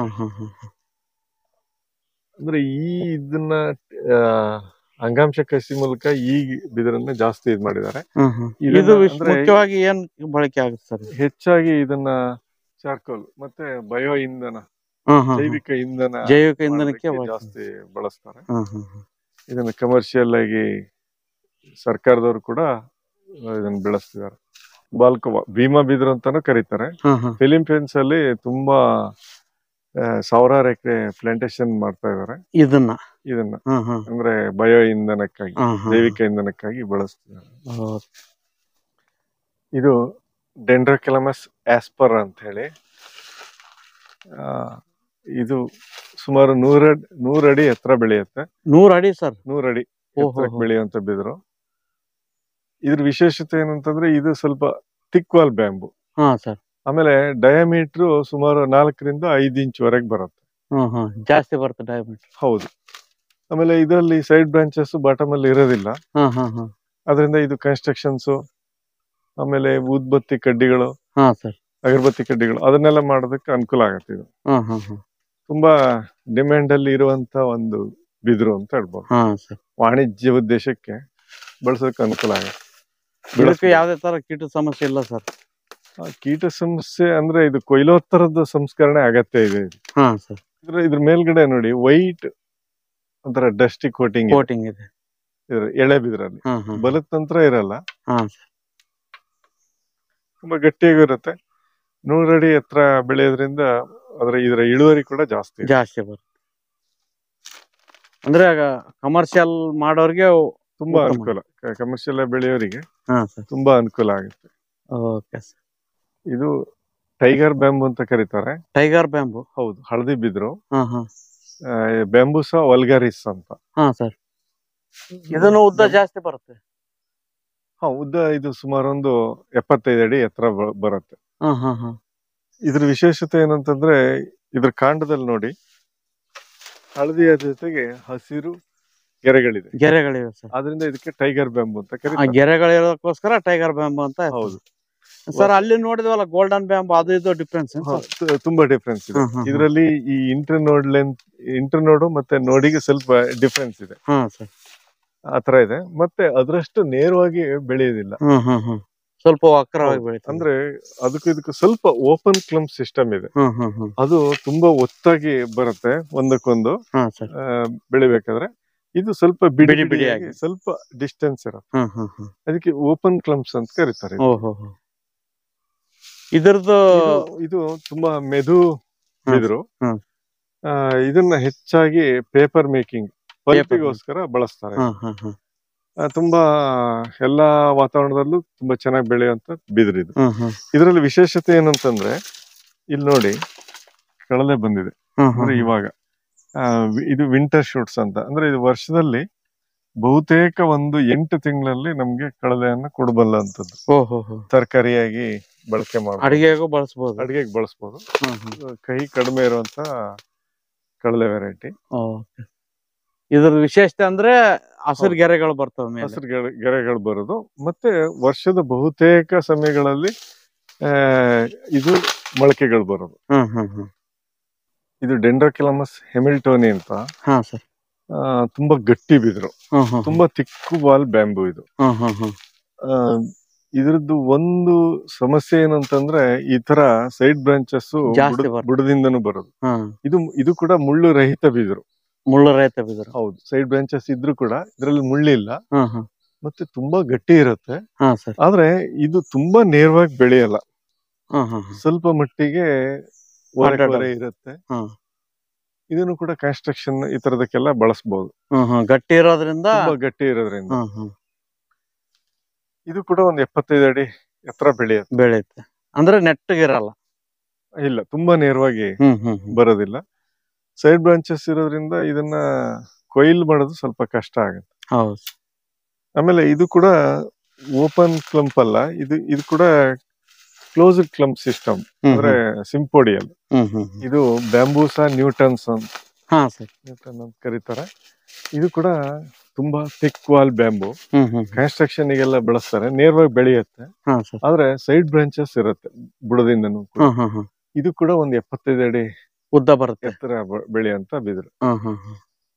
Speaker 1: ಅಂದ್ರೆ ಈ ಇದನ್ನ ಅಂಗಾಂಶ ಕಸಿ ಮೂಲಕ ಈ ಬಿದಿರನ್ನ ಜಾಸ್ತಿ ಇದು ಮಾಡಿದ್ದಾರೆ.
Speaker 2: ಇದು ಮುಖ್ಯವಾಗಿ ಏನ್ ಬಳಕೆ ಆಗುತ್ತೆ ಸರ್?
Speaker 1: ಹೆಚ್ಚಾಗಿ ಇದನ್ನ ಚಾರ್ಕೋಲ್ ಮತ್ತೆ ಬಯೋ ಇಂಧನ, ಜೈವಿಕ ಇಂಧನ
Speaker 2: ಜೈವಿಕ ಇಂಧನಕ್ಕೆ
Speaker 1: ಜಾಸ್ತಿ ಬಳಸ್ತಾರೆ. ಇದನ್ನ ಕಮರ್ಷಿಯಲ್ ಆಗಿ ಸರ್ಕಾರದವರು ಕೂಡ ಇದನ್ನ ಬೆಳೆಸ್ತಿದ್ದಾರೆ. ಬಾಲ್ಕೋವಾ ಭೀಮಾ ಬಿದಿರು ಅಂತಾನು ಕರೀತಾರೆ. ಫಿಲಿಪೈನ್ಸ್ ಅಲ್ಲಿ ತುಂಬಾ ಸಾವಿರಾರು ಎಕರೆ ಪ್ಲಾಂಟೇಶನ್ ಮಾಡ್ತಾ ಇದಾರೆ.
Speaker 2: ಇದನ್ನ
Speaker 1: ಇದನ್ನ ಅಂದ್ರೆ ಬಯೋ ಇಂಧನಕ್ಕಾಗಿ, ಜೈವಿಕ ಇಂಧನಕ್ಕಾಗಿ ಬಳಸ್ತಿದ್ದಾರೆ. ಇದು ಡೆಂಡ್ರೊಕೆಲಮಸ್ ಆಸ್ಪರ್ ಅಂತ ಹೇಳಿ, ಇದು ಸುಮಾರು ನೂರ ನೂರ ಅಡಿ ಎತ್ತರ ಬೆಳೆಯುತ್ತೆ.
Speaker 2: ನೂರ ಅಡಿ ಸರ್?
Speaker 1: ನೂರ ಅಡಿ ಎತ್ತರಕ್ಕೆ ಬೆಳೆಯುವಂತ ಬಿದಿರು. ಇದ್ರ ವಿಶೇಷತೆ ಏನಂತಂದ್ರೆ ಇದು ಸ್ವಲ್ಪ ಥಿಕ್ ವಾಲ್ ಬ್ಯಾಂಬು. ಆಮೇಲೆ ಡಯಾಮೀಟರ್ ಸುಮಾರು ನಾಲ್ಕರಿಂದ ಐದು ಇಂಚ್ ವರೆಗೆ ಬರುತ್ತೆ.
Speaker 2: ಜಾಸ್ತಿ ಬರುತ್ತೆ ಡಯಾಮೀಟರ್.
Speaker 1: ಹೌದು. ಆಮೇಲೆ ಇದರಲ್ಲಿ ಸೈಡ್ ಬ್ರಾಂಚಸ್ ಬಾಟಮ್ ಅಲ್ಲಿ ಇರೋದಿಲ್ಲ. ಅದರಿಂದ ಇದು ಕನ್ಸ್ಟ್ರಕ್ಷನ್ಸ್, ಆಮೇಲೆ ಊದ್ಬತ್ತಿ ಕಡ್ಡಿಗಳು, ಅಗರಬತ್ತಿ ಕಡ್ಡಿಗಳು ಅದನ್ನೆಲ್ಲ ಮಾಡೋದಕ್ಕೆ ಅನುಕೂಲ ಆಗತ್ತೆ. ಇದು ತುಂಬಾ ಡಿಮ್ಯಾಂಡ್ ಅಲ್ಲಿ ಇರುವಂತ ಒಂದು ಬಿದಿರು ಅಂತ ಹೇಳ್ಬೋದು. ವಾಣಿಜ್ಯ ಉದ್ದೇಶಕ್ಕೆ ಬಳಸೋಕೆ ಅನುಕೂಲ ಆಗುತ್ತೆ.
Speaker 2: ಯಾವ್ದೇ ತರ ಕೀಟ ಸಮಸ್ಯೆ ಇಲ್ಲ ಸರ್?
Speaker 1: ಕೀಟ ಸಮಸ್ಯೆ ಅಂದ್ರೆ ಇದು ಕೊಯ್ಲೋತ್ತರದ ಸಂಸ್ಕರಣೆ ಅಗತ್ಯ ಇದೆ. ಇದ್ರ ಇದ್ರ ಮೇಲ್ಗಡೆ ನೋಡಿ ವೈಟ್ ಒಂಥರ ಡಸ್ಟಿ ಕೋಟಿಂಗ್
Speaker 2: ಕೋಟಿಂಗ್ ಇದೆ
Speaker 1: ಎಳೆ ಬಿದ್ರಲ್ಲಿ. ಬಲದ ತಂತ್ರ ಇರಲ್ಲ, ತುಂಬಾ ಗಟ್ಟಿಯಾಗಿರುತ್ತೆ. ನೂರಡಿ ಎತ್ತರ ಬೆಳೆಯೋದ್ರಿಂದ ಅದ್ರ ಇದರ ಇಳುವರಿ ಕೂಡ ಜಾಸ್ತಿ
Speaker 2: ಜಾಸ್ತಿ ಬರುತ್ತೆ. ಅಂದ್ರೆ ಕಮರ್ಷಿಯಲ್ ಮಾಡೋರಿಗೆ
Speaker 1: ತುಂಬಾ ಅನುಕೂಲ. ಕಮರ್ಷಿಯಲ್ ಬೆಳೆಯೋರಿಗೆ ತುಂಬಾ ಅನುಕೂಲ ಆಗುತ್ತೆ. ಇದು ಟೈಗರ್ ಬ್ಯಾಂಬು ಅಂತ ಕರೀತಾರೆ.
Speaker 2: Tiger bamboo?
Speaker 1: ಹೌದು, ಹಳದಿ ಬಿದ್ರು. ಬ್ಯಾಂಬೂಸಾ ವಲ್ಗಾರಿಸ್ ಅಂತ.
Speaker 2: ಹಾ ಸರ್. ಇದನ್ನು ಉದ್ದ ಜಾಸ್ತಿ ಬರುತ್ತೆ?
Speaker 1: ಹಾ, ಉದ್ದ ಇದು ಸುಮಾರು ಒಂದು ಎಪ್ಪತ್ತೈದು ಅಡಿ ಎತ್ತರ ಬರುತ್ತೆ. ಇದ್ರ ವಿಶೇಷತೆ ಏನಂತಂದ್ರೆ ಇದ್ರ ಕಾಂಡದಲ್ಲಿ ನೋಡಿ ಹಳದಿಯ ಜೊತೆಗೆ ಹಸಿರು ಗೆರೆಗಳಿದೆ.
Speaker 2: ಗೆರೆಗಳಿವೆ ಸರ್.
Speaker 1: ಆದ್ರಿಂದ ಇದಕ್ಕೆ ಟೈಗರ್ ಬ್ಯಾಂಬು ಅಂತ ಕರೀತಾರೆ.
Speaker 2: ಗೆರೆಗಳಿರೋದಕ್ಕೋಸ್ಕರ ಟೈಗರ್ ಬ್ಯಾಂಬು ಅಂತ.
Speaker 1: ಹೌದು
Speaker 2: ಸರ್. ಅಲ್ಲಿ ನೋಡಿದ್ವಲ್ಲ ಗೋಲ್ಡನ್ ಬ್ಯಾಂಬು, ಅದು ಇದು ಡಿಫ್ರೆನ್ಸ್?
Speaker 1: ತುಂಬಾ ಡಿಫ್ರೆನ್ಸ್ ಇದೆ. ಇದರಲ್ಲಿ ಈ ಇಂಟರ್ನೋಡ್ ಲೆಂತ್, ಇಂಟರ್ನೋಡ್ ಮತ್ತೆ ನೋಡಿಗೆ ಸ್ವಲ್ಪ ಡಿಫ್ರೆನ್ಸ್ ಇದೆ. ಆತರ ಇದೆ. ಮತ್ತೆ ಅದರಷ್ಟು ನೇರವಾಗಿ ಬೆಳೆಯೋದಿಲ್ಲ,
Speaker 2: ಸ್ವಲ್ಪ ವಕ್ರವಾಗಿ ಬೆಳೆಯುತ್ತೆ.
Speaker 1: ಅಂದ್ರೆ ಅದಕ್ಕೂ ಇದಕ್ಕೂ ಸ್ವಲ್ಪ ಓಪನ್ ಕ್ಲಂಪ್ ಸಿಸ್ಟಮ್ ಇದೆ. ಅದು ತುಂಬಾ ಒತ್ತಾಗಿ ಬರುತ್ತೆ ಒಂದಕ್ಕೊಂದು ಬೆಳಿಬೇಕಾದ್ರೆ. ಇದು ಸ್ವಲ್ಪ ಬಿಡಿ ಬಿಡಿಯಾಗಿ ಸ್ವಲ್ಪ ಡಿಸ್ಟೆನ್ಸ್ ಇರುತ್ತೆ. ಅದಕ್ಕೆ ಓಪನ್ ಕ್ಲಂಪ್ಸ್ ಅಂತ ಕರೀತಾರೆ.
Speaker 2: ಇದರದ್ದು
Speaker 1: ಇದು ತುಂಬಾ ಮೆದು ಬಿದಿರು. ಇದನ್ನ ಹೆಚ್ಚಾಗಿ ಪೇಪರ್ ಮೇಕಿಂಗ್, ಪಲ್ಪಿಗೋಸ್ಕರ ಬಳಸ್ತಾರೆ. ಆ, ತುಂಬಾ ಎಲ್ಲಾ ವಾತಾವರಣದಲ್ಲೂ ತುಂಬಾ ಚೆನ್ನಾಗಿ ಬೆಳೆಯುವಂತ ಬಿದಿರಿದು.
Speaker 2: ಹ್ಮ್ ಹ್ಮ್
Speaker 1: ಇದರಲ್ಲಿ ವಿಶೇಷತೆ ಏನಂತಂದ್ರೆ ಇಲ್ಲಿ ನೋಡಿ ಕಳಲೆ ಬಂದಿದೆ.
Speaker 2: ಹ್ಮ್
Speaker 1: ಅಂದ್ರೆ
Speaker 2: ಹ್ಮ್
Speaker 1: ಇವಾಗ ಆ, ವಿ- ಇದು ವಿಂಟರ್ ಶೂಟ್ಸ್ ಅಂತ, ಅಂದ್ರೆ ಇದು ವರ್ಷದಲ್ಲಿ ಬಹುತೇಕ ಒಂದು ಎಂಟು ತಿಂಗಳಲ್ಲಿ ನಮ್ಗೆ ಕಳಲೆಯನ್ನ ಕೊಡಬಲ್ಲಂತದ್ದು.
Speaker 2: ಓಹೋ ಹೋ
Speaker 1: ತರಕಾರಿಯಾಗಿ ಬಳಕೆ ಮಾಡಬಹುದು,
Speaker 2: ಅಡಿಗೆಗೂ ಬಳಸಬಹುದು.
Speaker 1: ಅಡಿಗೆಗೆ ಬಳಸಬಹುದು.
Speaker 2: ಹ್ಮ್ ಹ್ಮ್
Speaker 1: ಕಹಿ ಕಡಿಮೆ ಇರುವಂತ ಕಡಲೆ ವೆರೈಟಿ.
Speaker 2: ಓಕೆ. ಇದ್ರ ವಿಶೇಷತೆ ಅಂದ್ರೆ ಹಸಿರು
Speaker 1: ಹೌದು.
Speaker 2: ಗೆರೆಗಳು ಬರ್ತವೆ ಮೇಲೆ.
Speaker 1: ಹಸಿರು ಗೆರೆ ಗೆರೆಗಳು ಬರೋದು, ಮತ್ತೆ ವರ್ಷದ ಬಹುತೇಕ ಸಮಯಗಳಲ್ಲಿ ಆ, ಇದು ಮೊಳಕೆಗಳು ಬರೋದು.
Speaker 2: ಹ್ಮ್ ಹ್ಮ್ ಹ್ಮ್
Speaker 1: ಇದು ಡೆಂಡ್ರೋಕ್ಲಮಸ್ ಹೆಮಿಲ್ಟೋನಿ ಅಂತ,
Speaker 2: ಹಾ ಸರ್.
Speaker 1: ಆ, ತುಂಬಾ ಗಟ್ಟಿ ಬಿದಿರು,
Speaker 2: ಹ್ಮ್ ಹ್ಮ್
Speaker 1: ತುಂಬಾ ತಿಕ್ಕು ಬಾಲ್ ಬ್ಯಾಂಬು ಇದು.
Speaker 2: ಹ್ಮ್ ಹ್ಮ್ ಹ್ಮ್
Speaker 1: ಆ, ಇದ್ರದ್ದು ಒಂದು ಸಮಸ್ಯೆ ಏನಂತಂದ್ರೆ ಈ ತರ ಸೈಡ್ ಬ್ರಾಂಚಸ್
Speaker 2: ಜಾಸ್ತಿ ಬರ್ತದೆ.
Speaker 1: ಬುಡದಿಂದನೂ ಬರೋದು.
Speaker 2: ಹ್ಮ್
Speaker 1: ಇದು ಇದು ಕೂಡ ಮುಳ್ಳು ರಹಿತ ಬಿದಿರು.
Speaker 2: ಮುಳ್ಳು ರಹಿತ ಬಿದಿರು.
Speaker 1: ಹೌದು, ಸೈಡ್ ಬ್ರಾಂಚಸ್ ಇದ್ರೂ ಕೂಡ ಇದರಲ್ಲಿ ಮುಳ್ಳಿಲ್ಲ,
Speaker 2: ಹ್ಮ್ ಹ್ಮ್
Speaker 1: ಮತ್ತೆ ತುಂಬಾ ಗಟ್ಟಿ ಇರುತ್ತೆ.
Speaker 2: ಹಾ ಸರ್.
Speaker 1: ಆದ್ರೆ ಇದು ತುಂಬಾ ನೇರವಾಗಿ ಬೆಳೆಯಲ್ಲ,
Speaker 2: ಹ್ಮ್ ಹ್ಮ್ ಹ್ಮ್
Speaker 1: ಸ್ವಲ್ಪ ಮಟ್ಟಿಗೆ ಒರೆ
Speaker 2: ಅಡ್ಡಡ್ಡ.
Speaker 1: ಕೊರೆ ಇರುತ್ತೆ.
Speaker 2: ಹ್ಮ್
Speaker 1: ಇದನ್ನು ಕೂಡ ಕನ್ಸ್ಟ್ರಕ್ಷನ್ ಈ ತರದಕ್ಕೆಲ್ಲ ಬಳಸಬಹುದು,
Speaker 2: ಹ್ಮ್ ಹ್ಮ್ ಗಟ್ಟಿ ಇರೋದ್ರಿಂದ.
Speaker 1: ತುಂಬಾ ಗಟ್ಟಿ ಇರೋದ್ರಿಂದ.
Speaker 2: ಹ್ಮ್ ಹ್ಮ್
Speaker 1: ಇದು ಕೂಡ ಒಂದು ಎಪ್ಪತ್ತೈದು ಅಡಿ ಎತ್ತರ ಬೆಳೆಯುತ್ತೆ.
Speaker 2: ಬೆಳೆಯುತ್ತೆ ಅಂದ್ರೆ ನೆಟ್ಟಗಿರಲ್ಲ.
Speaker 1: ಇಲ್ಲ, ತುಂಬಾ ನೇರವಾಗಿ
Speaker 2: ಹ್ಮ್ ಹ್ಮ್ ಹ್ಮ್
Speaker 1: ಬರೋದಿಲ್ಲ. ಸೈಡ್ ಬ್ರಾಂಚಸ್ ಇರೋದ್ರಿಂದ ಇದನ್ನ ಕೊಯ್ಲು ಮಾಡೋದು ಸ್ವಲ್ಪ ಕಷ್ಟ ಆಗುತ್ತೆ.
Speaker 2: ಹೌದು.
Speaker 1: ಆಮೇಲೆ ಇದು ಕೂಡ ಓಪನ್ ಕ್ಲಂಪ್ ಅಲ್ಲ, ಇದು ಇದು ಕೂಡ ಕ್ಲೋಸ್ಡ್ ಕ್ಲಂಪ್ ಸಿಸ್ಟಮ್,
Speaker 2: ಹ್ಮ್
Speaker 1: ಅಂದ್ರೆ ಸಿಂಪೋಡಿಯಲ್.
Speaker 2: ಹ್ಮ್ ಹ್ಮ್ ಹ್ಮ್
Speaker 1: ಇದು ಬ್ಯಾಂಬೂಸಾ ನ್ಯೂಟನ್ಸ್ ಅಂತ
Speaker 2: ಹಾ ಸರ್.
Speaker 1: ನ್ಯೂಟನ್ ಅಂತ ಕರೀತಾರೆ. ಇದು ಕೂಡ ತುಂಬಾ ಥಿಕ್ ವಾಲ್ ಬ್ಯಾಂಬೂ,
Speaker 2: ಹ್ಮ್ ಹ್ಮ್ ಹ್ಮ್
Speaker 1: ಕನ್ಸ್ಟ್ರಕ್ಷನ್ ಗೆಲ್ಲ ಬಳಸ್ತಾರೆ, ನೇರವಾಗಿ ಬೆಳೆಯುತ್ತೆ.
Speaker 2: ಹಾ ಸರ್.
Speaker 1: ಆದ್ರೆ ಸೈಡ್ ಬ್ರಾಂಚಸ್ ಇರುತ್ತೆ ಬುಡದಿಂದನೂ ಕೂಡ.
Speaker 2: ಹ್ಮ್ ಹ್ಮ್ ಹ್ಮ್
Speaker 1: ಇದು ಕೂಡ ಒಂದು ಎಪ್ಪತ್ತೈದು ಅಡಿ
Speaker 2: ಉದ್ದ ಬರುತ್ತೆ.
Speaker 1: ಎತ್ತರ ಬ- ಬೆಳೆಯುವಂತ ಬಿದಿರು.
Speaker 2: ಹ್ಮ್ ಹ್ಮ್ ಹ್ಮ್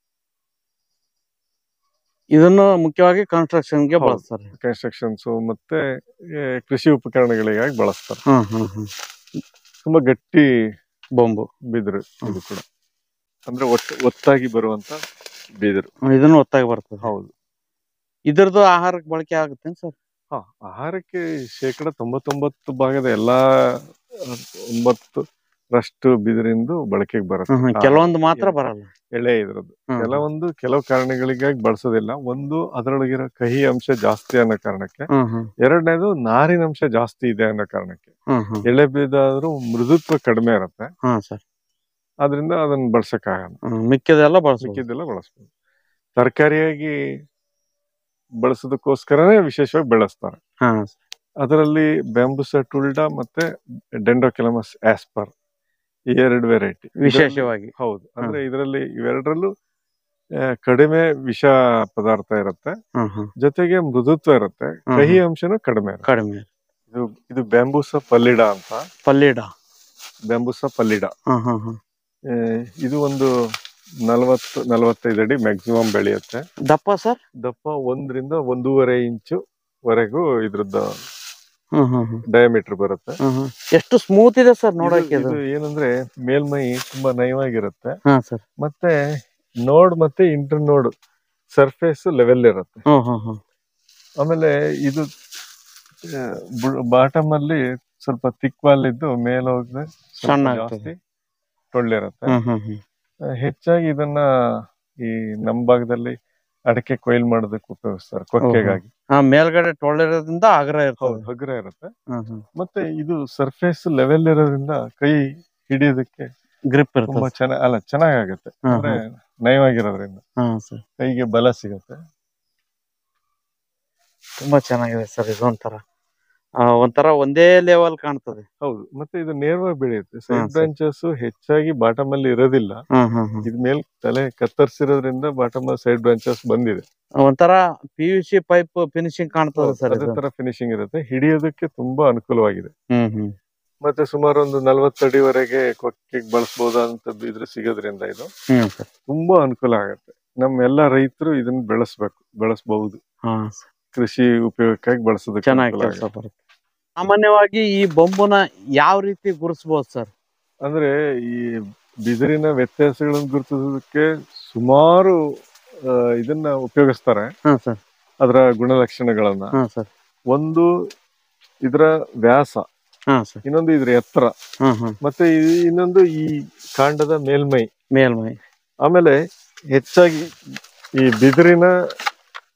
Speaker 2: ಇದನ್ನು ಮುಖ್ಯವಾಗಿ ಕನ್ಸ್ಟ್ರಕ್ಷನ್ ಗೆ
Speaker 1: ಹೌದು.
Speaker 2: ಬಳಸ್ತಾರೆ.
Speaker 1: ಕನ್ಸ್ಟ್ರಕ್ಷನ್ಸ್ ಮತ್ತೆ ಏ, ಕೃಷಿ ಉಪಕರಣಗಳಿಗಾಗಿ ಬಳಸ್ತಾರೆ.
Speaker 2: ಹ್ಮ್ ಹ್ಮ್ ಹ್ಮ್
Speaker 1: ತುಂಬಾ ಗಟ್ಟಿ
Speaker 2: ಬೊಂಬು.
Speaker 1: ಬಿದಿರು ಇದು ಕೂಡ, ಅಂದ್ರೆ ಒಟ್ಟು ಒತ್ತಾಗಿ ಬರುವಂತ ಬಿದಿರು.
Speaker 2: ಇದನ್ನು ಒತ್ತಾಗಿ ಬರ್ತದೆ.
Speaker 1: ಹೌದು.
Speaker 2: ಇದ್ರದ್ದು ಆಹಾರಕ್ಕೆ ಬಳಕೆ ಆಗುತ್ತೆ ಸರ್.
Speaker 1: ಹಾ, ಆಹಾರಕ್ಕೆ ಶೇಕಡ ತೊಂಬತ್ತೊಂಬತ್ತು ಭಾಗದ ಎಲ್ಲಾ ಆ, ಒಂಬತ್ತು ರಷ್ಟು ಬಿದಿರಿಂದು ಬಳಕೆಗೆ ಬರುತ್ತೆ. ಆ,
Speaker 2: ಕೆಲವೊಂದು ಮಾತ್ರ
Speaker 1: ಎ-
Speaker 2: ಬರಲ್ಲ.
Speaker 1: ಎಳೆ ಇದ್ರದ್ದು
Speaker 2: ಹ್ಮ್.
Speaker 1: ಕೆಲವೊಂದು ಕೆಲವು ಕಾರಣಗಳಿಗಾಗಿ ಬಳಸೋದಿಲ್ಲ. ಒಂದು, ಅದರೊಳಗಿರೋ ಕಹಿ ಅಂಶ ಜಾಸ್ತಿ ಅನ್ನೋ ಕಾರಣಕ್ಕೆ.
Speaker 2: ಹ್ಮ್ ಹ್ಮ್
Speaker 1: ಎರಡನೇದು, ನಾರಿನ ಅಂಶ ಜಾಸ್ತಿ ಇದೆ ಅನ್ನೋ ಕಾರಣಕ್ಕೆ.
Speaker 2: ಹ್ಮ್ ಹ್ಮ್
Speaker 1: ಎಳೆ ಬಿದಾದ್ರೂ ಮೃದುತ್ವ ಕಡಿಮೆ ಇರುತ್ತೆ,
Speaker 2: ಹಾ ಸರ್.
Speaker 1: ಆದ್ರಿಂದ ಅದನ್ನ ಬಳಸಕ್ ಆಗಲ್ಲ.
Speaker 2: ಹ್ಮ್ ಮಿಕ್ಕಿದೆಲ್ಲ ಬಳಸ್ಬೋದು.
Speaker 1: ಮಿಕ್ಕಿದ್ದೆಲ್ಲ ಬಳಸ್ಬೋದು. ತರಕಾರಿಯಾಗಿ ಬಳಸೋದಕ್ಕೋಸ್ಕರನೇ ವಿಶೇಷವಾಗಿ ಬೆಳೆಸ್ತಾರೆ.
Speaker 2: ಹಾ
Speaker 1: ಅದರಲ್ಲಿ ಬ್ಯಾಂಬೂಸಾ ಟುಲ್ಡಾ ಮತ್ತೆ ಡೆಂಡ್ರೋಕ್ಲಮಸ್ ಆಸ್ಪರ್, ಈ ಎರಡು ವೆರೈಟಿ
Speaker 2: ವಿಶೇಷವಾಗಿ.
Speaker 1: ಹೌದು. ಅಂದ್ರೆ ಇದರಲ್ಲಿ ಇವೆರಡರಲ್ಲೂ ಆ, ಕಡಿಮೆ ವಿಷ ಪದಾರ್ಥ ಇರುತ್ತೆ,
Speaker 2: ಹ್ಮ್ ಹ್ಮ್
Speaker 1: ಜೊತೆಗೆ ಮೃದುತ್ವ ಇರುತ್ತೆ,
Speaker 2: ಹ್ಮ್
Speaker 1: ಕಹಿ
Speaker 2: ಹ್ಮ್.
Speaker 1: ಅಂಶನೂ ಕಡಿಮೆ ಇರುತ್ತೆ.
Speaker 2: ಕಡಿಮೆ.
Speaker 1: ಇದು ಇದು ಬ್ಯಾಂಬೂಸಾ ಪಲ್ಲಿಡಾ ಅಂತ.
Speaker 2: ಪಲ್ಲೀಡ.
Speaker 1: ಬ್ಯಾಂಬೂಸಾ ಪಲ್ಲಿಡಾ
Speaker 2: ಹ್ಮ್ ಹ್ಮ್ ಹ್ಮ್
Speaker 1: ಆ, ಇದು ಒಂದು ನಲವತ್ತು ನಲವತ್ತೈದು ಅಡಿ ಮ್ಯಾಕ್ಸಿಮಮ್ ಬೆಳೆಯುತ್ತೆ.
Speaker 2: ದಪ್ಪ ಸರ್.
Speaker 1: ದಪ್ಪ ಒಂದರಿಂದ ಒಂದೂವರೆ ಇಂಚು ವರೆಗೂ ಇದ್ರದ್ದು
Speaker 2: ಹ್ಮ್ ಹ್ಮ್ ಹ್ಮ್
Speaker 1: ಡಯಾಮೀಟರ್ ಬರುತ್ತೆ.
Speaker 2: ಹ್ಮ್ ಹ್ಮ್ ಎಷ್ಟು ಸ್ಮೂತ್ ಇದೆ ಸರ್
Speaker 1: ಇದು
Speaker 2: ನೋಡಕ್ಕೆ
Speaker 1: ಇದು
Speaker 2: ಇದು.
Speaker 1: ಏನಂದ್ರೆ ಮೇಲ್ಮೈ ತುಂಬಾ ನಯವಾಗಿರುತ್ತೆ,
Speaker 2: ಹಾ ಸರ್.
Speaker 1: ಮತ್ತೆ ನೋಡ್ ಮತ್ತೆ ಇಂಟರ್ ನೋಡ್ ಸರ್ಫೇಸ್ ಲೆವೆಲ್ ಇರುತ್ತೆ.
Speaker 2: ಹ್ಮ್ ಹ್ಮ್ ಹ್ಮ್
Speaker 1: ಆಮೇಲೆ ಇದು ಬಾಟಮ್ ಅಲ್ಲಿ ಸ್ವಲ್ಪ ತಿಕ್ ವಾಲ್ ಇದ್ದು ಮೇಲೆ ಹೋದ್ರೆ ಸ್ವಲ್ಪ
Speaker 2: ಸಣ್ಣ
Speaker 1: ಜಾಸ್ತಿ ಟೊಳ್ಳಿರುತ್ತೆ.
Speaker 2: ಹ್ಮ್ ಹ್ಮ್ ಹ್ಮ್
Speaker 1: ಆ, ಹೆಚ್ಚಾಗಿ ಇದನ್ನ ಈ ನಮ್ಮ ಭಾಗದಲ್ಲಿ ಅಡಕೆ ಕೊಯ್ಲು ಮಾಡೋದಕ್ಕೆ ಉಪಯೋಗಿಸ್ತಾರೆ, ಕೊಕ್ಕೆಗಾಗಿ.
Speaker 2: ಹಾ ಮೇಲ್ಗಡೆ ಟೊಳ್ಳಿರೋದ್ರಿಂದ ಅಗ್ರ
Speaker 1: ಹೌದು,
Speaker 2: ಇರ್ತದೆ.
Speaker 1: ಹಗುರ ಇರುತ್ತೆ.
Speaker 2: ಹ್ಮ್ ಹ್ಮ್
Speaker 1: ಮತ್ತೆ ಇದು ಸರ್ಫೇಸ್ ಲೆವೆಲ್ ಇರೋದ್ರಿಂದ ಕೈ ಹಿಡಿಯೋದಕ್ಕೆ
Speaker 2: ಗ್ರಿಪ್
Speaker 1: ತುಂಬಾ
Speaker 2: ಇರ್ತದೆ.
Speaker 1: ಚೆನ್ನಾಗ್ ಅಲ್ಲ ಚೆನ್ನಾಗಾಗುತ್ತೆ.
Speaker 2: ಹ್ಮ್
Speaker 1: ಅಂದ್ರೆ ನಯವಾಗಿರೋದ್ರಿಂದ
Speaker 2: ಹಾ ಸರ್.
Speaker 1: ಕೈಗೆ ಬಲ ಸಿಗುತ್ತೆ.
Speaker 2: ತುಂಬಾ ಚೆನ್ನಾಗಿದೆ ಸರ್. ಇದು ಒಂಥರ ಆ, ಒಂಥರ ಒಂದೇ ಲೆವೆಲ್ ಕಾಣ್ತದೆ.
Speaker 1: ಹೌದು, ಮತ್ತೆ ಇದು ನೇರವಾಗಿ ಬೆಳೆಯುತ್ತೆ. ಸೈಡ್
Speaker 2: ಹ್ಮ್, ಸರಿ.
Speaker 1: ಬ್ರಾಂಚಸ್ ಹೆಚ್ಚಾಗಿ ಬಾಟಮ್ ಅಲ್ಲಿ ಇರೋದಿಲ್ಲ.
Speaker 2: ಹ್ಮ್ ಹ್ಮ್ ಹ್ಮ್
Speaker 1: ಇದ್ ಮೇಲ್ ತಲೆ ಕತ್ತರಿಸಿರೋದ್ರಿಂದ ಬಾಟಮ್ ಅಲ್ಲಿ ಸೈಡ್ ಬ್ರಾಂಚಸ್ ಬಂದಿದೆ.
Speaker 2: ಒಂಥರ P U C pipe finishing ಕಾಣ್ತದೆ ಸರ್
Speaker 1: ಅದೇ
Speaker 2: ಇದು.
Speaker 1: ತರ ಫಿನಿಶಿಂಗ್ ಇರುತ್ತೆ, ಹಿಡಿಯೋದಕ್ಕೆ ತುಂಬಾ ಅನುಕೂಲವಾಗಿದೆ.
Speaker 2: ಹ್ಮ್ ಹ್ಮ್
Speaker 1: ಮತ್ತೆ ಸುಮಾರು ಒಂದು ನಲ್ವತ್ತು ಅಡಿವರೆಗೆ ಕೊಕ್ಕೆಗೆ ಬಳಸಬಹುದಂತ ಇದ್ರೆ ಸಿಗೋದ್ರಿಂದ ಇದು
Speaker 2: ಹ್ಮ್ ಸರ್.
Speaker 1: ತುಂಬಾ ಅನುಕೂಲ ಆಗುತ್ತೆ. ನಮ್ಮ ಎಲ್ಲಾ ರೈತರು ಇದನ್ನ ಬೆಳೆಸ್ಬೇಕು, ಬೆಳೆಸಬಹುದು.
Speaker 2: ಹಾ ಸರ್.
Speaker 1: ಕೃಷಿ ಉಪಯೋಗಕ್ಕಾಗಿ ಬಳಸೋದಕ್ಕೆ
Speaker 2: ಚೆನ್ನಾಗಿ
Speaker 1: ಅನುಕೂಲ
Speaker 2: ಕೆಲಸ
Speaker 1: ಆಗುತ್ತೆ.
Speaker 2: ಬರುತ್ತೆ. ಸಾಮಾನ್ಯವಾಗಿ ಈ ಬೊಂಬುನ ಯಾವ ರೀತಿ ಗುರುತಿಸಬಹುದು ಸರ್?
Speaker 1: ಅಂದ್ರೆ ಈ ಬಿದಿರಿನ ವ್ಯತ್ಯಾಸಗಳನ್ನು ಗುರುತಿಸೋದಕ್ಕೆ ಸುಮಾರು ಆ, ಇದನ್ನ ಉಪಯೋಗಿಸ್ತಾರೆ,
Speaker 2: ಹಾ ಸರ್.
Speaker 1: ಅದರ ಗುಣಲಕ್ಷಣಗಳನ್ನ.
Speaker 2: ಹಾ ಸರ್.
Speaker 1: ಒಂದು ಇದರ ವ್ಯಾಸ,
Speaker 2: ಹಾ ಸರ್.
Speaker 1: ಇನ್ನೊಂದು ಇದ್ರ ಎತ್ತರ,
Speaker 2: ಹ್ಮ್ ಹ್ಮ್
Speaker 1: ಮತ್ತೆ ಈ- ಇನ್ನೊಂದು ಈ ಕಾಂಡದ ಮೇಲ್ಮೈ.
Speaker 2: ಮೇಲ್ಮೈ.
Speaker 1: ಆಮೇಲೆ ಹೆಚ್ಚಾಗಿ ಈ ಬಿದಿರಿನ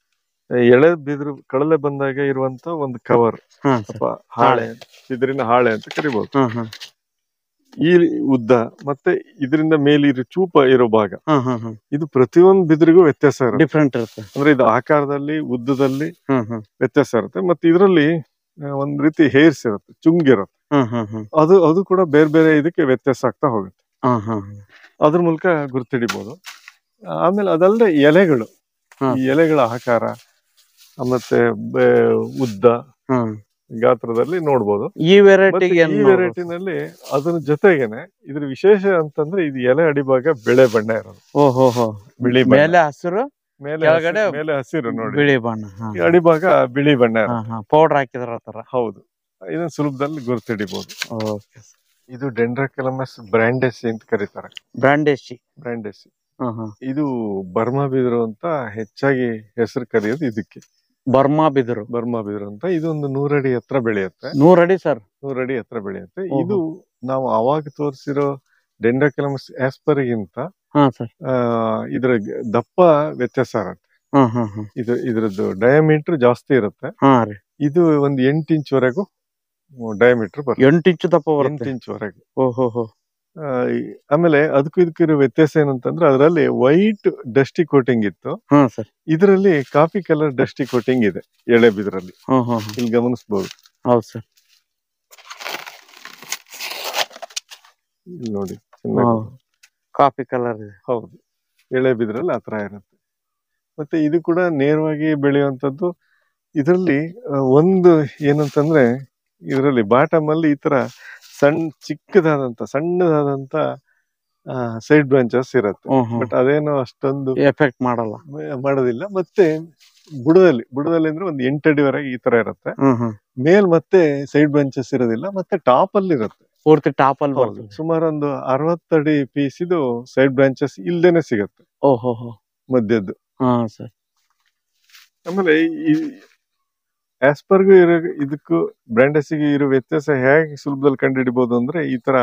Speaker 1: ಎಳೆ ಬಿದಿರು ಕಳಲೆ ಬಂದಾಗ ಇರುವಂತ ಒಂದು ಕವರ್
Speaker 2: ಹ್ಮ್ ಸರ್.
Speaker 1: ಅಥವಾ ಹಾಳೆ, ಬಿದಿರಿನ ಹಾಳೆ ಅಂತ ಕರಿಬಹುದು.
Speaker 2: ಹ್ಮ್ ಹ್ಮ್
Speaker 1: ಈ ಉದ್ದ ಮತ್ತೆ ಇದರಿಂದ ಮೇಲಿರೋ ಚೂಪ ಇರೋ ಭಾಗ,
Speaker 2: ಹ್ಮ್ ಹ್ಮ್ ಹ್ಮ್
Speaker 1: ಇದು ಪ್ರತಿಯೊಂದು ಬಿದಿರಿಗೂ ವ್ಯತ್ಯಾಸ ಇರುತ್ತೆ.
Speaker 2: ಡಿಫ್ರೆಂಟ್ ಇರುತ್ತೆ.
Speaker 1: ಅಂದ್ರೆ ಇದು ಆಕಾರದಲ್ಲಿ, ಉದ್ದದಲ್ಲಿ
Speaker 2: ಹ್ಮ್ ಹ್ಮ್
Speaker 1: ವ್ಯತ್ಯಾಸ ಇರುತ್ತೆ. ಮತ್ತೆ ಇದರಲ್ಲಿ ಒಂದ್ ರೀತಿ ಹೇರ್ಸ್ ಇರುತ್ತೆ, ಚುಂಗಿರುತ್ತೆ.
Speaker 2: ಹ್ಮ್ ಹ್ಮ್ ಹ್ಮ್
Speaker 1: ಅದು ಅದು ಕೂಡ ಬೇರೆ ಬೇರೆ ಇದಕ್ಕೆ ವ್ಯತ್ಯಾಸ ಆಗ್ತಾ ಹೋಗುತ್ತೆ.
Speaker 2: ಹ್ಮ್ ಹ್ಮ್ ಹ್ಮ್
Speaker 1: ಅದ್ರ ಮೂಲಕ ಗುರ್ತಿಡಿಬಹುದು. ಆಮೇಲೆ ಅದಲ್ಲದೆ ಎಲೆಗಳು,
Speaker 2: ಹ್ಮ್.
Speaker 1: ಈ ಎಲೆಗಳ ಆಕಾರ ಮತ್ತೆ ಬೆ- ಉದ್ದ
Speaker 2: ಹ್ಮ್
Speaker 1: ಗಾತ್ರದಲ್ಲಿ ನೋಡ್ಬೋದು.
Speaker 2: ಈ ವೆರೈಟಿಗೆ
Speaker 1: ಮತ್ತೆ ಈ ವೆರೈಟಿನಲ್ಲಿ ಅದ್ರ ಜೊತೆಗೇನೆ ಇದ್ರ ವಿಶೇಷ ಅಂತಂದ್ರೆ ಇದು ಎಲೆ ಅಡಿಭಾಗ ಬೆಳೆ ಬಣ್ಣ ಇರೋದು,
Speaker 2: ಓಹೋ ಹೋ
Speaker 1: ಬಿಳಿ ಬಣ್ಣ.
Speaker 2: ಮೇಲೆ ಹಸಿರು,
Speaker 1: ಮೇಲೆ
Speaker 2: ಕೆಳಗಡೆ
Speaker 1: ಹಸಿ- ಮೇಲೆ ಹಸಿರು ನೋಡಿ,
Speaker 2: ಬಿಳಿ ಬಣ್ಣ. ಹಾ,
Speaker 1: ಈ ಅಡಿಭಾಗ ಬಿಳಿ ಬಣ್ಣ ಇರೋದು.
Speaker 2: ಪೌಡರ್ ಹಾಕಿದ್ರ ತರ.
Speaker 1: ಹೌದು, ಇದನ್ನ ಸುಲಭದಲ್ಲಿ ಗುರುತಿಡಿಬಹುದು.
Speaker 2: ಓಕೆ.
Speaker 1: ಇದು ಡೆಂಡ್ರಕ್ಯಾಲಮಸ್ ಬ್ರಾಂಡೆಸಿ ಅಂತ ಕರೀತಾರೆ.
Speaker 2: ಬ್ರಾಂಡೆಸಿ.
Speaker 1: ಬ್ರಾಂಡೆಸಿ
Speaker 2: ಹ್ಮ್ ಹ್ಮ್
Speaker 1: ಇದು ಬರ್ಮಾ ಬಿದಿರು ಅಂತ ಹೆಚ್ಚಾಗಿ ಹೆಸರು ಕರೆಯೋದು ಇದಕ್ಕೆ.
Speaker 2: ಬರ್ಮಾ ಬಿದಿರು.
Speaker 1: ಬರ್ಮಾ ಬಿದಿರು ಅಂತ. ಇದೊಂದು ನೂರಡಿ ಎತ್ತರ ಬೆಳೆಯುತ್ತೆ.
Speaker 2: ನೂರಡಿ ಸರ್.
Speaker 1: ನೂರಡಿ ಎತ್ತರ ಬೆಳೆಯುತ್ತೆ.
Speaker 2: ಓಹೋ.
Speaker 1: ಇದು ನಾವು ಅವಾಗ ತೋರಿಸಿರೋ ಡೆಂಡ್ರಕ್ಯಾಲಮಸ್ ಆಸ್ಪರ್ಗಿಂತ
Speaker 2: ಹಾ ಸರ್.
Speaker 1: ಆ ಇದ್ರ ಗ- ದಪ್ಪ ವ್ಯತ್ಯಾಸ ಇರುತ್ತೆ.
Speaker 2: ಹ್ಮ್ ಹ್ಮ್ ಹ್ಮ್
Speaker 1: ಇದು ಇದ್ರದ್ದು ಡಯಾಮೀಟರ್ ಜಾಸ್ತಿ ಇರುತ್ತೆ.
Speaker 2: ಹಾ ರೀ.
Speaker 1: ಇದು ಒಂದು ಎಂಟು ಇಂಚ್ ವರೆಗೂ ಡಯಾಮೀಟರ್ ಬರುತ್ತೆ.
Speaker 2: ಎಂಟು ಇಂಚು ದಪ್ಪ
Speaker 1: ಎಂಟು
Speaker 2: ಬರುತ್ತೆ.
Speaker 1: ಇಂಚ್ ವರೆಗೂ.
Speaker 2: ಓಹೋ ಹೋ.
Speaker 1: ಆ, ಈ- ಆಮೇಲೆ ಅದಕ್ಕೂ ಇದಕ್ಕೂ ಇರೋ ವ್ಯತ್ಯಾಸ ಏನಂತಂದ್ರೆ ಅದರಲ್ಲಿ ವೈಟ್ ಡಸ್ಟಿ ಕೋಟಿಂಗ್ ಇತ್ತು,
Speaker 2: ಹಾ ಸರ್.
Speaker 1: ಇದರಲ್ಲಿ ಕಾಫಿ ಕಲರ್ ಡಸ್ಟಿ ಕೋಟಿಂಗ್ ಇದೆ ಎಳೆ ಬಿದಿರಲ್ಲಿ.
Speaker 2: ಹ್ಮ್ ಹ್ಮ್ ಹ್ಮ್
Speaker 1: ಇಲ್ಲಿ ಗಮನಿಸಬಹುದು.
Speaker 2: ಹೌದು ಸರ್.
Speaker 1: ಇಲ್ಲಿ ನೋಡಿ ಚೆನ್ನಾಗಿ.
Speaker 2: ಕಾಫಿ ಕಲರ್ ಇದೆ.
Speaker 1: ಹೌದು, ಎಳೆ ಬಿದಿರಲ್ಲಿ ಆತರ ಇರುತ್ತೆ. ಮತ್ತೆ ಇದು ಕೂಡ ನೇರವಾಗಿ ಬೆಳೆಯುವಂತದ್ದು. ಇದರಲ್ಲಿ ಒಂದು ಏನಂತಂದ್ರೆ ಇದರಲ್ಲಿ ಬಾಟಮ್ ಅಲ್ಲಿ ಈ ತರ ಸಣ್ಣ ಚಿಕ್ಕದಾದಂತ ಸಣ್ಣದಾದಂತ ಸೈಡ್ ಬ್ರಾಂಚಸ್ ಇರುತ್ತೆ.
Speaker 2: ಹ್ಮ್ ಹ್ಮ್
Speaker 1: ಬಟ್ ಅದೇನೋ ಅಷ್ಟೊಂದು
Speaker 2: ಎಫೆಕ್ಟ್ ಮಾಡಲ್ಲ.
Speaker 1: ಮಾಡೋದಿಲ್ಲ. ಮತ್ತೆ ಬುಡದಲ್ಲಿ ಬುಡದಲ್ಲಿ ಅಂದ್ರೆ ಒಂದು ಎಂಟಡಿವರೆಗೆ ಈ ತರ ಇರುತ್ತೆ.
Speaker 2: ಹ್ಮ್ ಹ್ಮ್
Speaker 1: ಮೇಲ್ ಮತ್ತೆ ಸೈಡ್ ಬ್ರಾಂಚಸ್ ಇರೋದಿಲ್ಲ. ಮತ್ತೆ ಟಾಪ್ ಅಲ್ಲಿ ಇರುತ್ತೆ.
Speaker 2: ಪೂರ್ತಿ ಟಾಪ್ ಅಲ್ಲಿ
Speaker 1: ಹೌದು,
Speaker 2: ಬರ್ತದೆ.
Speaker 1: ಸುಮಾರು ಒಂದು ಅರವತ್ತಡಿ ಪೀಸ್ ಇದು ಸೈಡ್ ಬ್ರಾಂಚಸ್ ಇಲ್ದೇನೆ ಸಿಗುತ್ತೆ
Speaker 2: ಓಹೋ ಹೋ.
Speaker 1: ಮಧ್ಯದ್ದು.
Speaker 2: ಹಾ ಸರ್.
Speaker 1: ಆಮೇಲೆ ಈ ಆಸ್ಪರ್ಗೂ ಇರೋ ಇದಕ್ಕೂ ಬ್ರಾಂಡೆಸಿಗೂ ಇರೋ ವ್ಯತ್ಯಾಸ ಹೇಗೆ ಸುಲಭದಲ್ಲಿ ಕಂಡುಹಿಡಿಬಹುದು ಅಂದ್ರೆ ಈ ತರ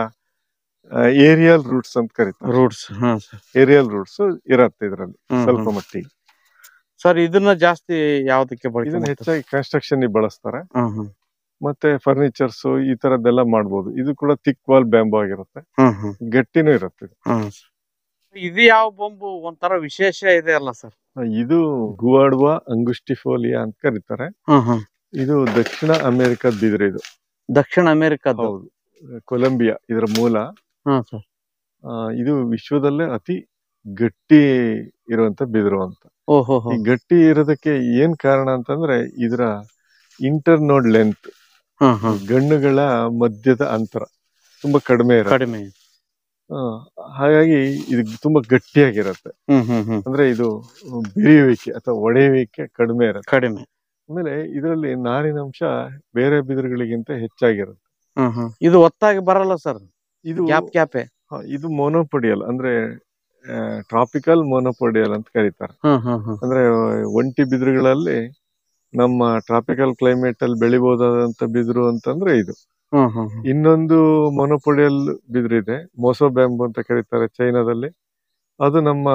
Speaker 1: ಏರಿಯಲ್ ರೂಟ್ಸ್ ಅಂತ ಕರೀತಾರೆ.
Speaker 2: ರೂಟ್ಸ್. ಹಾ ಸರ್.
Speaker 1: ಏರಿಯಲ್ ರೂಟ್ಸ್ ಇರತ್ತೆ ಇದರಲ್ಲಿ
Speaker 2: ಹ್ಮ್
Speaker 1: ಸ್ವಲ್ಪ
Speaker 2: ಹ್ಮ್.
Speaker 1: ಮಟ್ಟಿಗೆ.
Speaker 2: ಸರ್ ಇದನ್ನ ಜಾಸ್ತಿ ಯಾವ್ದಕ್ಕೆ ಬಳಕೆ
Speaker 1: ಇದನ್ನ
Speaker 2: ಮಾಡ್ತಾರೆ?
Speaker 1: ಹೆಚ್ಚಾಗಿ ಕನ್ಸ್ಟ್ರಕ್ಷನ್ ಬಳಸ್ತಾರೆ.
Speaker 2: ಹ್ಮ್ ಹ್ಮ್
Speaker 1: ಮತ್ತೆ ಫರ್ನಿಚರ್ಸ್ ಈ ತರದ್ದೆಲ್ಲ ಮಾಡ್ಬೋದು. ಇದು ಕೂಡ ಥಿಕ್ ವಾಲ್ ಬ್ಯಾಂಬೂ ಆಗಿರುತ್ತೆ,
Speaker 2: ಹ್ಮ್ ಹ್ಮ್
Speaker 1: ಗಟ್ಟಿನೂ ಇರುತ್ತೆ ಇದು.
Speaker 2: ಹ್ಮ್ ಸರ್. ಇದು ಯಾವ ಬೊಂಬು ಒಂಥರ ವಿಶೇಷ ಇದೆ ಅಲ್ಲ ಸರ್?
Speaker 1: ಇದು ಗುವಾಡ್ವಾ ಅಂಗುಸ್ಟಿಫೋಲಿಯಾ ಅಂತ ಕರೀತಾರೆ.
Speaker 2: ಹ್ಮ್ ಹ್ಮ್
Speaker 1: ಇದು ದಕ್ಷಿಣ ಅಮೆರಿಕದ ಬಿದಿರು. ಇದು
Speaker 2: ದಕ್ಷಿಣ ಅಮೆರಿಕದ್ದು.
Speaker 1: ಹೌದು, ಕೊಲಂಬಿಯಾ ಇದರ ಮೂಲ.
Speaker 2: ಹ್ಮ್ ಸರ್.
Speaker 1: ಆ, ಇದು ವಿಶ್ವದಲ್ಲೇ ಅತಿ ಗಟ್ಟಿ ಇರುವಂತ ಬಿದಿರು ಅಂತ.
Speaker 2: ಓಹೋ ಹೋ.
Speaker 1: ಈ ಗಟ್ಟಿ ಇರೋದಕ್ಕೆ ಏನ್ ಕಾರಣ ಅಂತಂದ್ರೆ ಇದರ ಇಂಟರ್ನೋಡ್ ಲೆಂತ್,
Speaker 2: ಹ್ಮ್ ಹ್ಮ್
Speaker 1: ಗಣ್ಣುಗಳ ಮಧ್ಯದ ಅಂತರ ತುಂಬಾ ಕಡಿಮೆ ಇರುತ್ತೆ.
Speaker 2: ಕಡಿಮೆ.
Speaker 1: ಆ, ಹಾಗಾಗಿ ಇದು ತುಂಬಾ ಗಟ್ಟಿಯಾಗಿರುತ್ತೆ.
Speaker 2: ಹ್ಮ್ ಹ್ಮ್ ಹ್ಮ್
Speaker 1: ಅಂದ್ರೆ ಇದು ಬಿರಿಯುವಿಕೆ ಅಥವಾ ಒಡೆಯುವಿಕೆ ಕಡಿಮೆ ಇರುತ್ತೆ.
Speaker 2: ಕಡಿಮೆ.
Speaker 1: ಆಮೇಲೆ ಇದರಲ್ಲಿ ನಾರಿನಂಶ ಬೇರೆ ಬಿದಿರುಗಳಿಗಿಂತ ಹೆಚ್ಚಾಗಿರುತ್ತೆ.
Speaker 2: ಹ್ಮ್ ಹ್ಮ್ ಇದು ಒತ್ತಾಗಿ ಬರಲ್ಲ ಸರ್?
Speaker 1: ಇದು
Speaker 2: ಗ್ಯಾಪ್ ಗ್ಯಾಪೆ.
Speaker 1: ಹ, ಇದು ಮೊನೋಪೊಡಿಯಲ್ ಅಂದ್ರೆ ಟ್ರಾಪಿಕಲ್ ಮೊನೋಪೊಡಿಯಲ್ ಅಂತ ಕರೀತಾರೆ.
Speaker 2: ಹ್ಮ್ ಹ್ಮ್ ಹ್ಮ್
Speaker 1: ಅಂದ್ರೆ ಒಂಟಿ ಬಿದಿರುಗಳಲ್ಲಿ ನಮ್ಮ ಟ್ರಾಪಿಕಲ್ ಕ್ಲೈಮೇಟ್ ಅಲ್ಲಿ ಬೆಳಿಬಹುದಾದಂತ ಬಿದಿರು ಅಂತಂದ್ರೆ ಇದು.
Speaker 2: ಹ್ಮ್ ಹ್ಮ್ ಹ್ಮ್
Speaker 1: ಇನ್ನೊಂದು ಮೊನೋಪೊಡಿಯಲ್ ಬಿದಿರು ಇದೆ, ಮೋಸೋ ಬ್ಯಾಂಬು ಅಂತ ಕರೀತಾರೆ ಚೈನಾದಲ್ಲಿ. ಅದು ನಮ್ಮ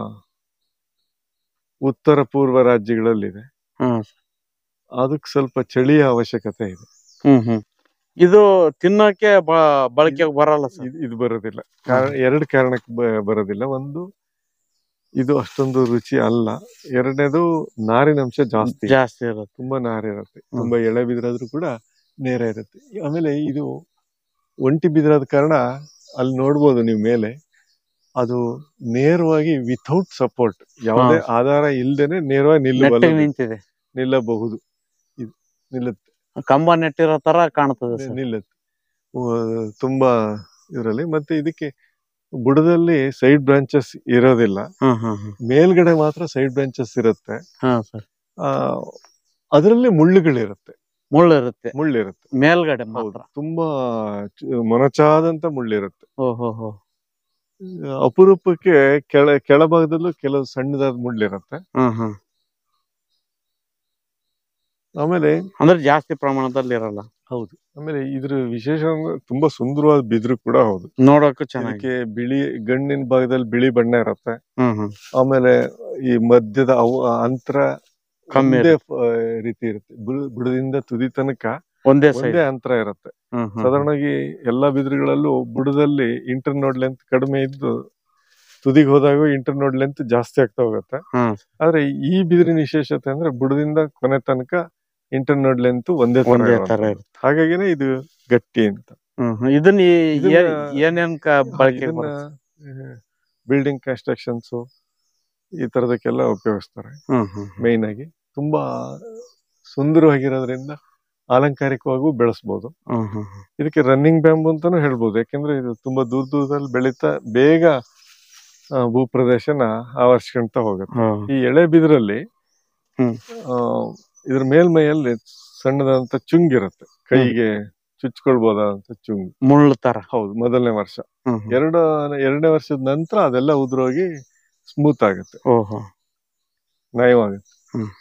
Speaker 1: ಉತ್ತರ ಪೂರ್ವ ರಾಜ್ಯಗಳಲ್ಲಿದೆ.
Speaker 2: ಹ್ಮ್
Speaker 1: ಅದಕ್ಕೆ ಸ್ವಲ್ಪ ಚಳಿಯ ಅವಶ್ಯಕತೆ ಇದೆ.
Speaker 2: ಹ್ಮ್ ಹ್ಮ್ ಇದು ತಿನ್ನೋಕೆ ಬ- ಬಳಕೆ ಬರಲ್ಲ ಸರ್?
Speaker 1: ಇದು ಇದು ಬರೋದಿಲ್ಲ. ಕಾರಣ ಎರಡು ಕಾರಣಕ್ಕೆ ಬ- ಬರೋದಿಲ್ಲ. ಒಂದು, ಇದು ಅಷ್ಟೊಂದು ರುಚಿ ಅಲ್ಲ. ಎರಡನೇದು, ನಾರಿನಂಶ ಜಾಸ್ತಿ,
Speaker 2: ಜಾಸ್ತಿ ಇರುತ್ತೆ.
Speaker 1: ತುಂಬಾ ನಾರಿರುತ್ತೆ. ತುಂಬಾ ಎಳೆ ಬಿದಿರಾದ್ರೂ ಕೂಡ ನೇರ ಇರುತ್ತೆ. ಆಮೇಲೆ ಇದು ಒಂಟಿ ಬಿದಿರಾದ ಕಾರಣ ಅಲ್ಲಿ ನೋಡ್ಬೋದು ನೀವು ಮೇಲೆ, ಅದು ನೇರವಾಗಿ ವಿಥೌಟ್ ಸಪೋರ್ಟ್, ಯಾವುದೇ ಆಧಾರ ಇಲ್ದೇನೆ ನೇರವಾಗಿ ನಿಲ್ಲುವಲ್ಲ,
Speaker 2: ನೆಟ್ಟಿಗೆ ನಿಂತಿದೆ.
Speaker 1: ನಿಲ್ಲಬಹುದು. ಇದು ನಿಲ್ಲುತ್ತೆ,
Speaker 2: ಕಂಬ ನೆಟ್ಟಿರೋ ತರ ಕಾಣ್ತದೆ ಸರ್.
Speaker 1: ನಿಲ್ಲುತ್ತೆ ಉ- ತುಂಬಾ ಇದರಲ್ಲಿ. ಮತ್ತೆ ಇದಕ್ಕೆ ಬುಡದಲ್ಲಿ ಸೈಡ್ ಬ್ರಾಂಚಸ್ ಇರೋದಿಲ್ಲ,
Speaker 2: ಹ್ಮ್ ಹ್ಮ್ ಹ್ಮ್
Speaker 1: ಮೇಲ್ಗಡೆ ಮಾತ್ರ ಸೈಡ್ ಬ್ರಾಂಚಸ್ ಇರುತ್ತೆ.
Speaker 2: ಹಾ ಸರ್.
Speaker 1: ಆ ಅದರಲ್ಲಿ ಮುಳ್ಳುಗಳಿರುತ್ತೆ,
Speaker 2: ಮುಳ್ಳಿರುತ್ತೆ
Speaker 1: ಮುಳ್ಳಿರುತ್ತೆ.
Speaker 2: ಮೇಲ್ಗಡೆ
Speaker 1: ಹೌದು,
Speaker 2: ಮಾತ್ರ.
Speaker 1: ತುಂಬಾ ಚ- ಮೊನಚಾದಂತ ಮುಳ್ಳಿರುತ್ತೆ.
Speaker 2: ಓಹೋ ಹೋ.
Speaker 1: ಅಪರೂಪಕ್ಕೆ ಕೆಳ ಕೆಳಭಾಗದಲ್ಲೂ ಕೆಲವು ಸಣ್ಣದಾದ ಮುಳ್ಳಿರುತ್ತೆ.
Speaker 2: ಹ್ಮ್ ಹ್ಮ್
Speaker 1: ಆಮೇಲೆ
Speaker 2: ಅಂದ್ರೆ ಜಾಸ್ತಿ ಪ್ರಮಾಣದಲ್ಲಿ ಇರಲ್ಲ.
Speaker 1: ಹೌದು, ಆಮೇಲೆ ಇದ್ರ ವಿಶೇಷ ಅಂದ್ರೆ ತುಂಬಾ ಸುಂದರವಾದ ಬಿದಿರು ಕೂಡ ಹೌದು.
Speaker 2: ನೋಡೋಕು ಚೆನ್ನಾಗಿ.
Speaker 1: ಇದಕ್ಕೆ ಬಿಳಿ ಗಣ್ಣಿನ ಭಾಗದಲ್ಲಿ ಬಿಳಿ ಬಣ್ಣ ಇರುತ್ತೆ.
Speaker 2: ಹ್ಮ್ ಹ್ಮ್
Speaker 1: ಆಮೇಲೆ ಈ ಮಧ್ಯದ ಅವು ಅಂತರ
Speaker 2: ಕಮ್ಮಿ
Speaker 1: ಒಂದೇ
Speaker 2: ಇರುತ್ತೆ.
Speaker 1: ಆ, ರೀತಿ ಇರುತ್ತೆ. ಬುಡ- ಬುಡದಿಂದ ತುದಿ ತನಕ
Speaker 2: ಒಂದೇ ಸೈಡ್.
Speaker 1: ಒಂದೇ ಅಂತರ ಇರುತ್ತೆ. ಸಾಧಾರಣವಾಗಿ ಎಲ್ಲಾ ಬಿದಿರುಗಳಲ್ಲೂ ಬುಡದಲ್ಲಿ ಇಂಟರ್ ನೋಡ್ ಲೆಂತ್ ಕಡಿಮೆ ಇದ್ದು ತುದಿಗೆ ಹೋದಾಗ ಇಂಟರ್ ನೋಡ್ ಲೆಂತ್ ಜಾಸ್ತಿ ಆಗ್ತಾ ಹೋಗುತ್ತೆ. ಆದ್ರೆ ಈ ಬಿದಿರಿನ ವಿಶೇಷತೆ ಅಂದ್ರೆ ಬುಡದಿಂದ ಕೊನೆ ತನಕ ಇಂಟರ್ ನೋಡ್ ಲೆಂತ್ ಒಂದೇ ತರ
Speaker 2: ಒಂದೇ ತರ
Speaker 1: ಇರುವಂತದ್ದು.
Speaker 2: ಇರುತ್ತೆ.
Speaker 1: ಹಾಗಾಗಿನೇ ಇದು ಗಟ್ಟಿ ಅಂತ.
Speaker 2: ಇದನ್ನ ಈ-
Speaker 1: ಇದನ್ನ-
Speaker 2: ಏ- ಏನೇನ್ ಕ- ಬಳಕೆ
Speaker 1: ಇದನ್ನ ಬಿಲ್ಡಿಂಗ್ ಕನ್ಸ್ಟ್ರಕ್ಷನ್ಸ್ ಈ ತರದಕ್ಕೆಲ್ಲ ಉಪಯೋಗಿಸ್ತಾರೆ. ಮೇನ್ ಆಗಿ ತುಂಬಾ ಸುಂದರವಾಗಿರೋದ್ರಿಂದ ಅಲಂಕಾರಿಕವಾಗೂ ಬೆಳೆಸ್ಬೋದು. ಇದಕ್ಕೆ ರನ್ನಿಂಗ್ ಬ್ಯಾಂಬು ಅಂತಾನು ಹೇಳ್ಬೋದು. ಯಾಕೆಂದ್ರೆ ಇದು ತುಂಬಾ ದೂರ ದೂರದಲ್ಲಿ ಬೆಳೀತಾ ಬೇಗ ಆ, ಭೂ ಪ್ರದೇಶನ ಆವರಿಸ್ಕೊಂತ ಹೋಗುತ್ತೆ. ಈ ಎಳೆ ಬಿದಿರಲ್ಲಿ
Speaker 2: ಹ್ಮ್.
Speaker 1: ಆ, ಇದ್ರ ಮೇಲ್ಮೈಯಲ್ಲಿ ಸಣ್ಣದಂತ ಚುಂಗಿರುತ್ತೆ, ಕೈಗೆ ಚುಚ್ಕೊಳ್ಬಹುದಾದಂತ ಚುಂಗು.
Speaker 2: ಮುಳ್ಳು ತರ.
Speaker 1: ಹೌದು, ಮೊದಲನೇ ವರ್ಷ. ಎರಡು ಎರಡನೇ ವರ್ಷದ ನಂತರ ಅದೆಲ್ಲ ಉದುರೋಗಿ ಸ್ಮೂತ್ ಆಗುತ್ತೆ,
Speaker 2: ಓಹೋ
Speaker 1: ನಯವಾಗುತ್ತೆ.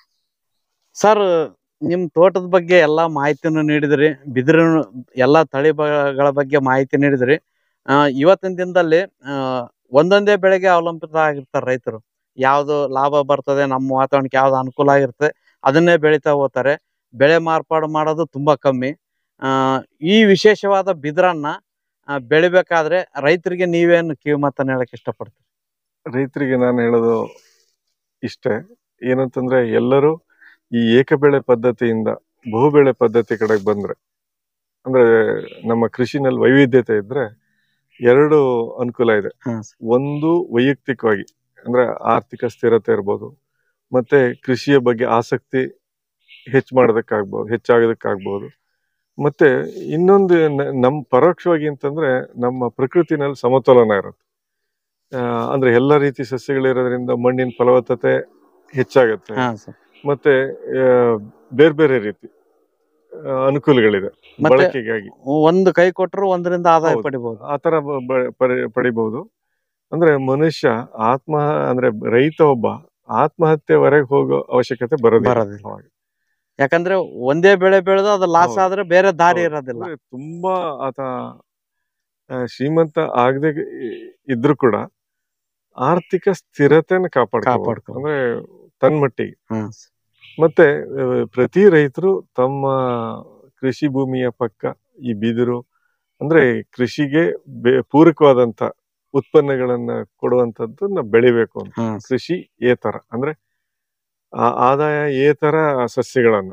Speaker 2: ಸರ್, ನಿಮ್ ತೋಟದ ಬಗ್ಗೆ ಎಲ್ಲಾ ಮಾಹಿತಿಯನ್ನು ನೀಡಿದ್ರಿ, ಬಿದಿರು ಎಲ್ಲಾ ತಳಿಗಳ ಬಗ್ಗೆ ಮಾಹಿತಿ ನೀಡಿದ್ರಿ. ಆ ಇವತ್ತಿನ ದಿನದಲ್ಲಿ ಆ ಒಂದೊಂದೇ ಬೆಳೆಗೆ ಅವಲಂಬಿತ ಆಗಿರ್ತಾರೆ ರೈತರು. ಯಾವ್ದು ಲಾಭ ಬರ್ತದೆ, ನಮ್ಮ ವಾತಾವರಣಕ್ಕೆ ಯಾವ್ದು ಅನುಕೂಲ ಆಗಿರುತ್ತೆ ಅದನ್ನೇ ಬೆಳಿತಾ ಹೋಗ್ತಾರೆ. ಬೆಳೆ ಮಾರ್ಪಾಡು ಮಾಡೋದು ತುಂಬಾ ಕಮ್ಮಿ. ಆ ಈ ವಿಶೇಷವಾದ ಬಿದಿರನ್ನ ಆ, ಬೆಳಿಬೇಕಾದ್ರೆ ರೈತರಿಗೆ ನೀವೇನು ಕಿವಿಮಾತನ್ನ ಹೇಳಕ್ ಇಷ್ಟಪಡ್ತೀರಿ?
Speaker 1: ರೈತರಿಗೆ ನಾನು ಹೇಳೋದು ಇಷ್ಟೇ, ಏನಂತಂದ್ರೆ ಎಲ್ಲರೂ ಈ ಏಕಬೆಳೆ ಪದ್ಧತಿಯಿಂದ ಬಹುಬೆಳೆ ಪದ್ಧತಿ ಕಡೆಗೆ ಬಂದ್ರೆ, ಅಂದ್ರೆ ನಮ್ಮ ಕೃಷಿನಲ್ಲಿ ವೈವಿಧ್ಯತೆ ಇದ್ರೆ ಎರಡು ಅನುಕೂಲ ಇದೆ. ಒಂದು ವೈಯಕ್ತಿಕವಾಗಿ ಅಂದ್ರೆ ಆರ್ಥಿಕ ಸ್ಥಿರತೆ ಇರ್ಬೋದು, ಮತ್ತೆ ಕೃಷಿಯ ಬಗ್ಗೆ ಆಸಕ್ತಿ ಹೆಚ್ಚು ಮಾಡೋದಕ್ಕಾಗ್ಬೋದು, ಹೆಚ್ಚಾಗೋದಕ್ಕಾಗ್ಬೋದು. ಮತ್ತೆ ಇನ್ನೊಂದು ನ- ನಮ್ ಪರೋಕ್ಷವಾಗಿ ಅಂತಂದ್ರೆ ನಮ್ಮ ಪ್ರಕೃತಿನಲ್ಲಿ ಸಮತೋಲನ ಇರುತ್ತೆ. ಆ, ಅಂದ್ರೆ ಎಲ್ಲ ರೀತಿ ಸಸ್ಯಗಳಿರೋದ್ರಿಂದ ಮಣ್ಣಿನ ಫಲವತ್ತತೆ ಹೆಚ್ಚಾಗತ್ತೆ. ಮತ್ತೆ ಆ, ಬೇರೆ ಬೇರೆ ರೀತಿ ಆ, ಅನುಕೂಲಗಳಿದೆ
Speaker 2: ಮತ್ತೆ
Speaker 1: ಬಳಕೆಗಾಗಿ.
Speaker 2: ಒಂದು ಕೈ ಕೊಟ್ಟರು ಒಂದರಿಂದ ಆದಾಯ
Speaker 1: ಹೌದು.
Speaker 2: ಪಡಿಬಹುದು.
Speaker 1: ಆತರ ಬ- ಬ- ಪಡಿ- ಪಡಿಬಹುದು. ಅಂದ್ರೆ ಮನುಷ್ಯ ಆತ್ಮ ಅಂದ್ರೆ ರೈತ ಒಬ್ಬ ಆತ್ಮಹತ್ಯೆವರೆಗೆ ಹೋಗೋ ಅವಶ್ಯಕತೆ ಬರೋದಿಲ್ಲ.
Speaker 2: ಬರೋದಿಲ್ಲ.
Speaker 1: ಅವಾಗ.
Speaker 2: ಯಾಕಂದ್ರೆ ಒಂದೇ ಬೆಳೆ ಬೆಳೆದು ಅದು ಲಾಸ್
Speaker 1: ಹೌದು.
Speaker 2: ಆದ್ರೆ ಬೇರೆ ದಾರಿ
Speaker 1: ಹೌದು.
Speaker 2: ಇರೋದಿಲ್ಲ.
Speaker 1: ಅಂದ್ರೆ ತುಂಬಾ ಆತ ಆ, ಶ್ರೀಮಂತ ಆಗದೆ ಇದ್ರು ಕೂಡ ಆರ್ಥಿಕ ಸ್ಥಿರತೆನ ಕಾಪಾಡ್ಕೋಬಹುದು.
Speaker 2: ಕಾಪಾಡ್ಕೊ
Speaker 1: ಅಂದ್ರೆ ತನ್ಮಟ್ಟಿಗೆ. ಮತ್ತೆ ಆ, ಪ್ರತಿ ರೈತರು ತಮ್ಮ ಕೃಷಿ ಭೂಮಿಯ ಪಕ್ಕ ಈ ಬಿದಿರು ಅಂದ್ರೆ ಕೃಷಿಗೆ ಬೆ- ಪೂರಕವಾದಂತ ಉತ್ಪನ್ನಗಳನ್ನ ಕೊಡುವಂತದ್ದನ್ನ ಬೆಳಿಬೇಕು ಅಂತ. ಕೃಷಿ ಏತರ ಅಂದ್ರೆ ಆ- ಆದಾಯ ಏತರ ಸಸ್ಯಗಳನ್ನ,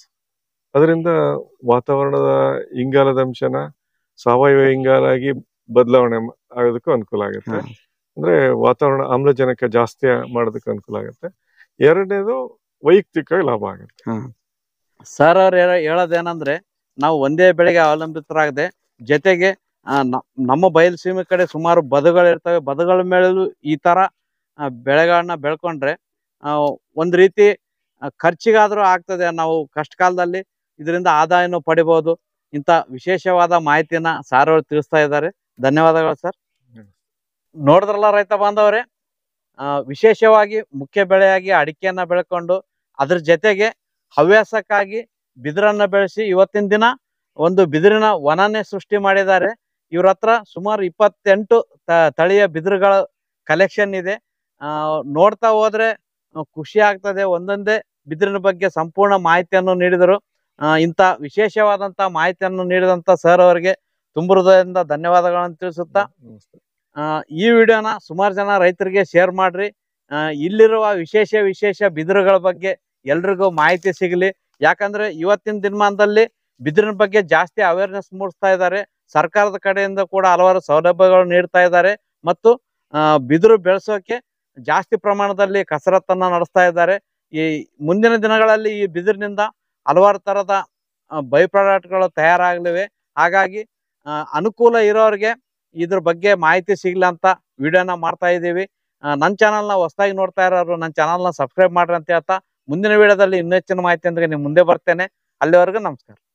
Speaker 1: ಅದರಿಂದ ವಾತಾವರಣದ ಇಂಗಾಲದ ಅಂಶನ ಸಾವಯವ ಇಂಗಾಲ ಆಗಿ ಬದಲಾವಣೆ ಮ- ಆಗೋದಕ್ಕೂ ಅನುಕೂಲ ಆಗುತ್ತೆ. ಅಂದ್ರೆ ವಾತಾವರಣ ಆಮ್ಲಜನಕ ಜಾಸ್ತಿ ಮಾಡೋದಕ್ಕೆ ಅನುಕೂಲ ಆಗುತ್ತೆ. ಎರಡನೇದು ವೈಯಕ್ತಿಕ ಲಾಭ ಆಗುತ್ತೆ.
Speaker 2: ಸರ್ ಅವ್ರು ಹೇಳೋದೇನಂದ್ರೆ, ನಾವು ಒಂದೇ ಬೆಳೆಗೆ ಅವಲಂಬಿತರಾಗದೆ ಜೊತೆಗೆ ಆ, ನ- ನಮ್ಮ ಬಯಲು ಸೀಮೆ ಕಡೆ ಸುಮಾರು ಬದುಗಳಿರ್ತವೆ. ಬದುಗಳ ಮೇಲೂ ಈ ತರ ಆ, ಬೆಳೆಗಳನ್ನ ಬೆಳ್ಕೊಂಡ್ರೆ ಆ, ಒಂದ್ ರೀತಿ ಆ, ಖರ್ಚಿಗಾದ್ರೂ ಆಗ್ತದೆ. ನಾವು ಕಷ್ಟ ಕಾಲದಲ್ಲಿ ಇದರಿಂದ ಆದಾಯನೂ ಪಡಿಬಹುದು. ಇಂಥ ವಿಶೇಷವಾದ ಮಾಹಿತಿನ ಸಾರ್ ಅವರು ತಿಳಿಸ್ತಾ ಇದ್ದಾರೆ. ಧನ್ಯವಾದಗಳು ಸರ್. ನೋಡಿದ್ರಲ್ಲ ರೈತ ಬಾಂಧವರೇ, ಆ, ವಿಶೇಷವಾಗಿ ಮುಖ್ಯ ಬೆಳೆಯಾಗಿ ಅಡಿಕೆಯನ್ನ ಬೆಳ್ಕೊಂಡು ಅದ್ರ ಜೊತೆಗೆ ಹವ್ಯಾಸಕ್ಕಾಗಿ ಬಿದಿರನ್ನ ಬೆಳೆಸಿ ಇವತ್ತಿನ ದಿನ ಒಂದು ಬಿದಿರಿನ ವನನೇ ಸೃಷ್ಟಿ ಮಾಡಿದ್ದಾರೆ. ಇವ್ರ ಹತ್ರ ಸುಮಾರು ಇಪ್ಪತ್ತೆಂಟು ತ- ತಳಿಯ ಬಿದಿರುಗಳ ಕಲೆಕ್ಷನ್ ಇದೆ. ಆ ನೋಡ್ತಾ ಹೋದ್ರೆ ಆ, ಖುಷಿ ಆಗ್ತದೆ. ಒಂದೊಂದೇ ಬಿದಿರಿನ ಬಗ್ಗೆ ಸಂಪೂರ್ಣ ಮಾಹಿತಿಯನ್ನು ನೀಡಿದರು. ಆ, ಇಂಥ ವಿಶೇಷವಾದಂತ ಮಾಹಿತಿಯನ್ನು ನೀಡಿದಂತ ಸರ್ ಅವರಿಗೆ ತುಂಬ ಹೃದಯದಿಂದ ಧನ್ಯವಾದಗಳನ್ನು ತಿಳಿಸುತ್ತಾ
Speaker 1: ನಮಸ್ತೆ.
Speaker 2: ಆ, ಈ ವಿಡಿಯೋನ ಸುಮಾರು ಜನ ರೈತರಿಗೆ ಶೇರ್ ಮಾಡ್ರಿ. ಆ, ಇಲ್ಲಿರುವ ವಿಶೇಷ ವಿಶೇಷ ಬಿದಿರುಗಳ ಬಗ್ಗೆ ಎಲ್ರಿಗೂ ಮಾಹಿತಿ ಸಿಗಲಿ. ಯಾಕಂದ್ರೆ ಇವತ್ತಿನ ದಿನಮಾನದಲ್ಲಿ ಬಿದಿರಿನ ಬಗ್ಗೆ ಜಾಸ್ತಿ ಅವೇರ್ನೆಸ್ ಮೂಡಿಸ್ತಾ ಇದ್ದಾರೆ. ಸರ್ಕಾರದ ಕಡೆಯಿಂದ ಕೂಡ ಹಲವಾರು ಸೌಲಭ್ಯಗಳು ನೀಡ್ತಾ ಇದ್ದಾರೆ. ಮತ್ತು ಆ, ಬಿದಿರು ಬೆಳೆಸೋಕೆ ಜಾಸ್ತಿ ಪ್ರಮಾಣದಲ್ಲಿ ಕಸರತ್ತನ್ನ ನಡೆಸ್ತಾ ಇದ್ದಾರೆ. ಈ ಮುಂದಿನ ದಿನಗಳಲ್ಲಿ ಈ ಬಿದಿರಿನಿಂದ ಹಲವಾರು ತರದ ಬೈ ಪ್ರಾಡಕ್ಟ್ಗಳು ತಯಾರಾಗಲಿವೆ. ಹಾಗಾಗಿ ಆ, ಅನುಕೂಲ ಇರೋರಿಗೆ ಇದ್ರ ಬಗ್ಗೆ ಮಾಹಿತಿ ಸಿಗ್ಲಿ ಅಂತ ವಿಡಿಯೋನ ಮಾಡ್ತಾ ಇದ್ದೀವಿ. ನನ್ನ ಚಾನಲ್ನ ಹೊಸದಾಗಿ ನೋಡ್ತಾ ಇರೋರು ನನ್ನ ಚಾನಲ್ನ ಸಬ್ಸ್ಕ್ರೈಬ್ ಮಾಡ್ರಿ ಅಂತ ಹೇಳ್ತಾ ಮುಂದಿನ ವಿಡಿಯೋದಲ್ಲಿ ಇನ್ನೂ ಹೆಚ್ಚಿನ ಮಾಹಿತಿಯೊಂದಿಗೆ ನಿಮ್ಮ ಮುಂದೆ ಬರ್ತೇನೆ. ಅಲ್ಲಿವರೆಗೂ ನಮಸ್ಕಾರ.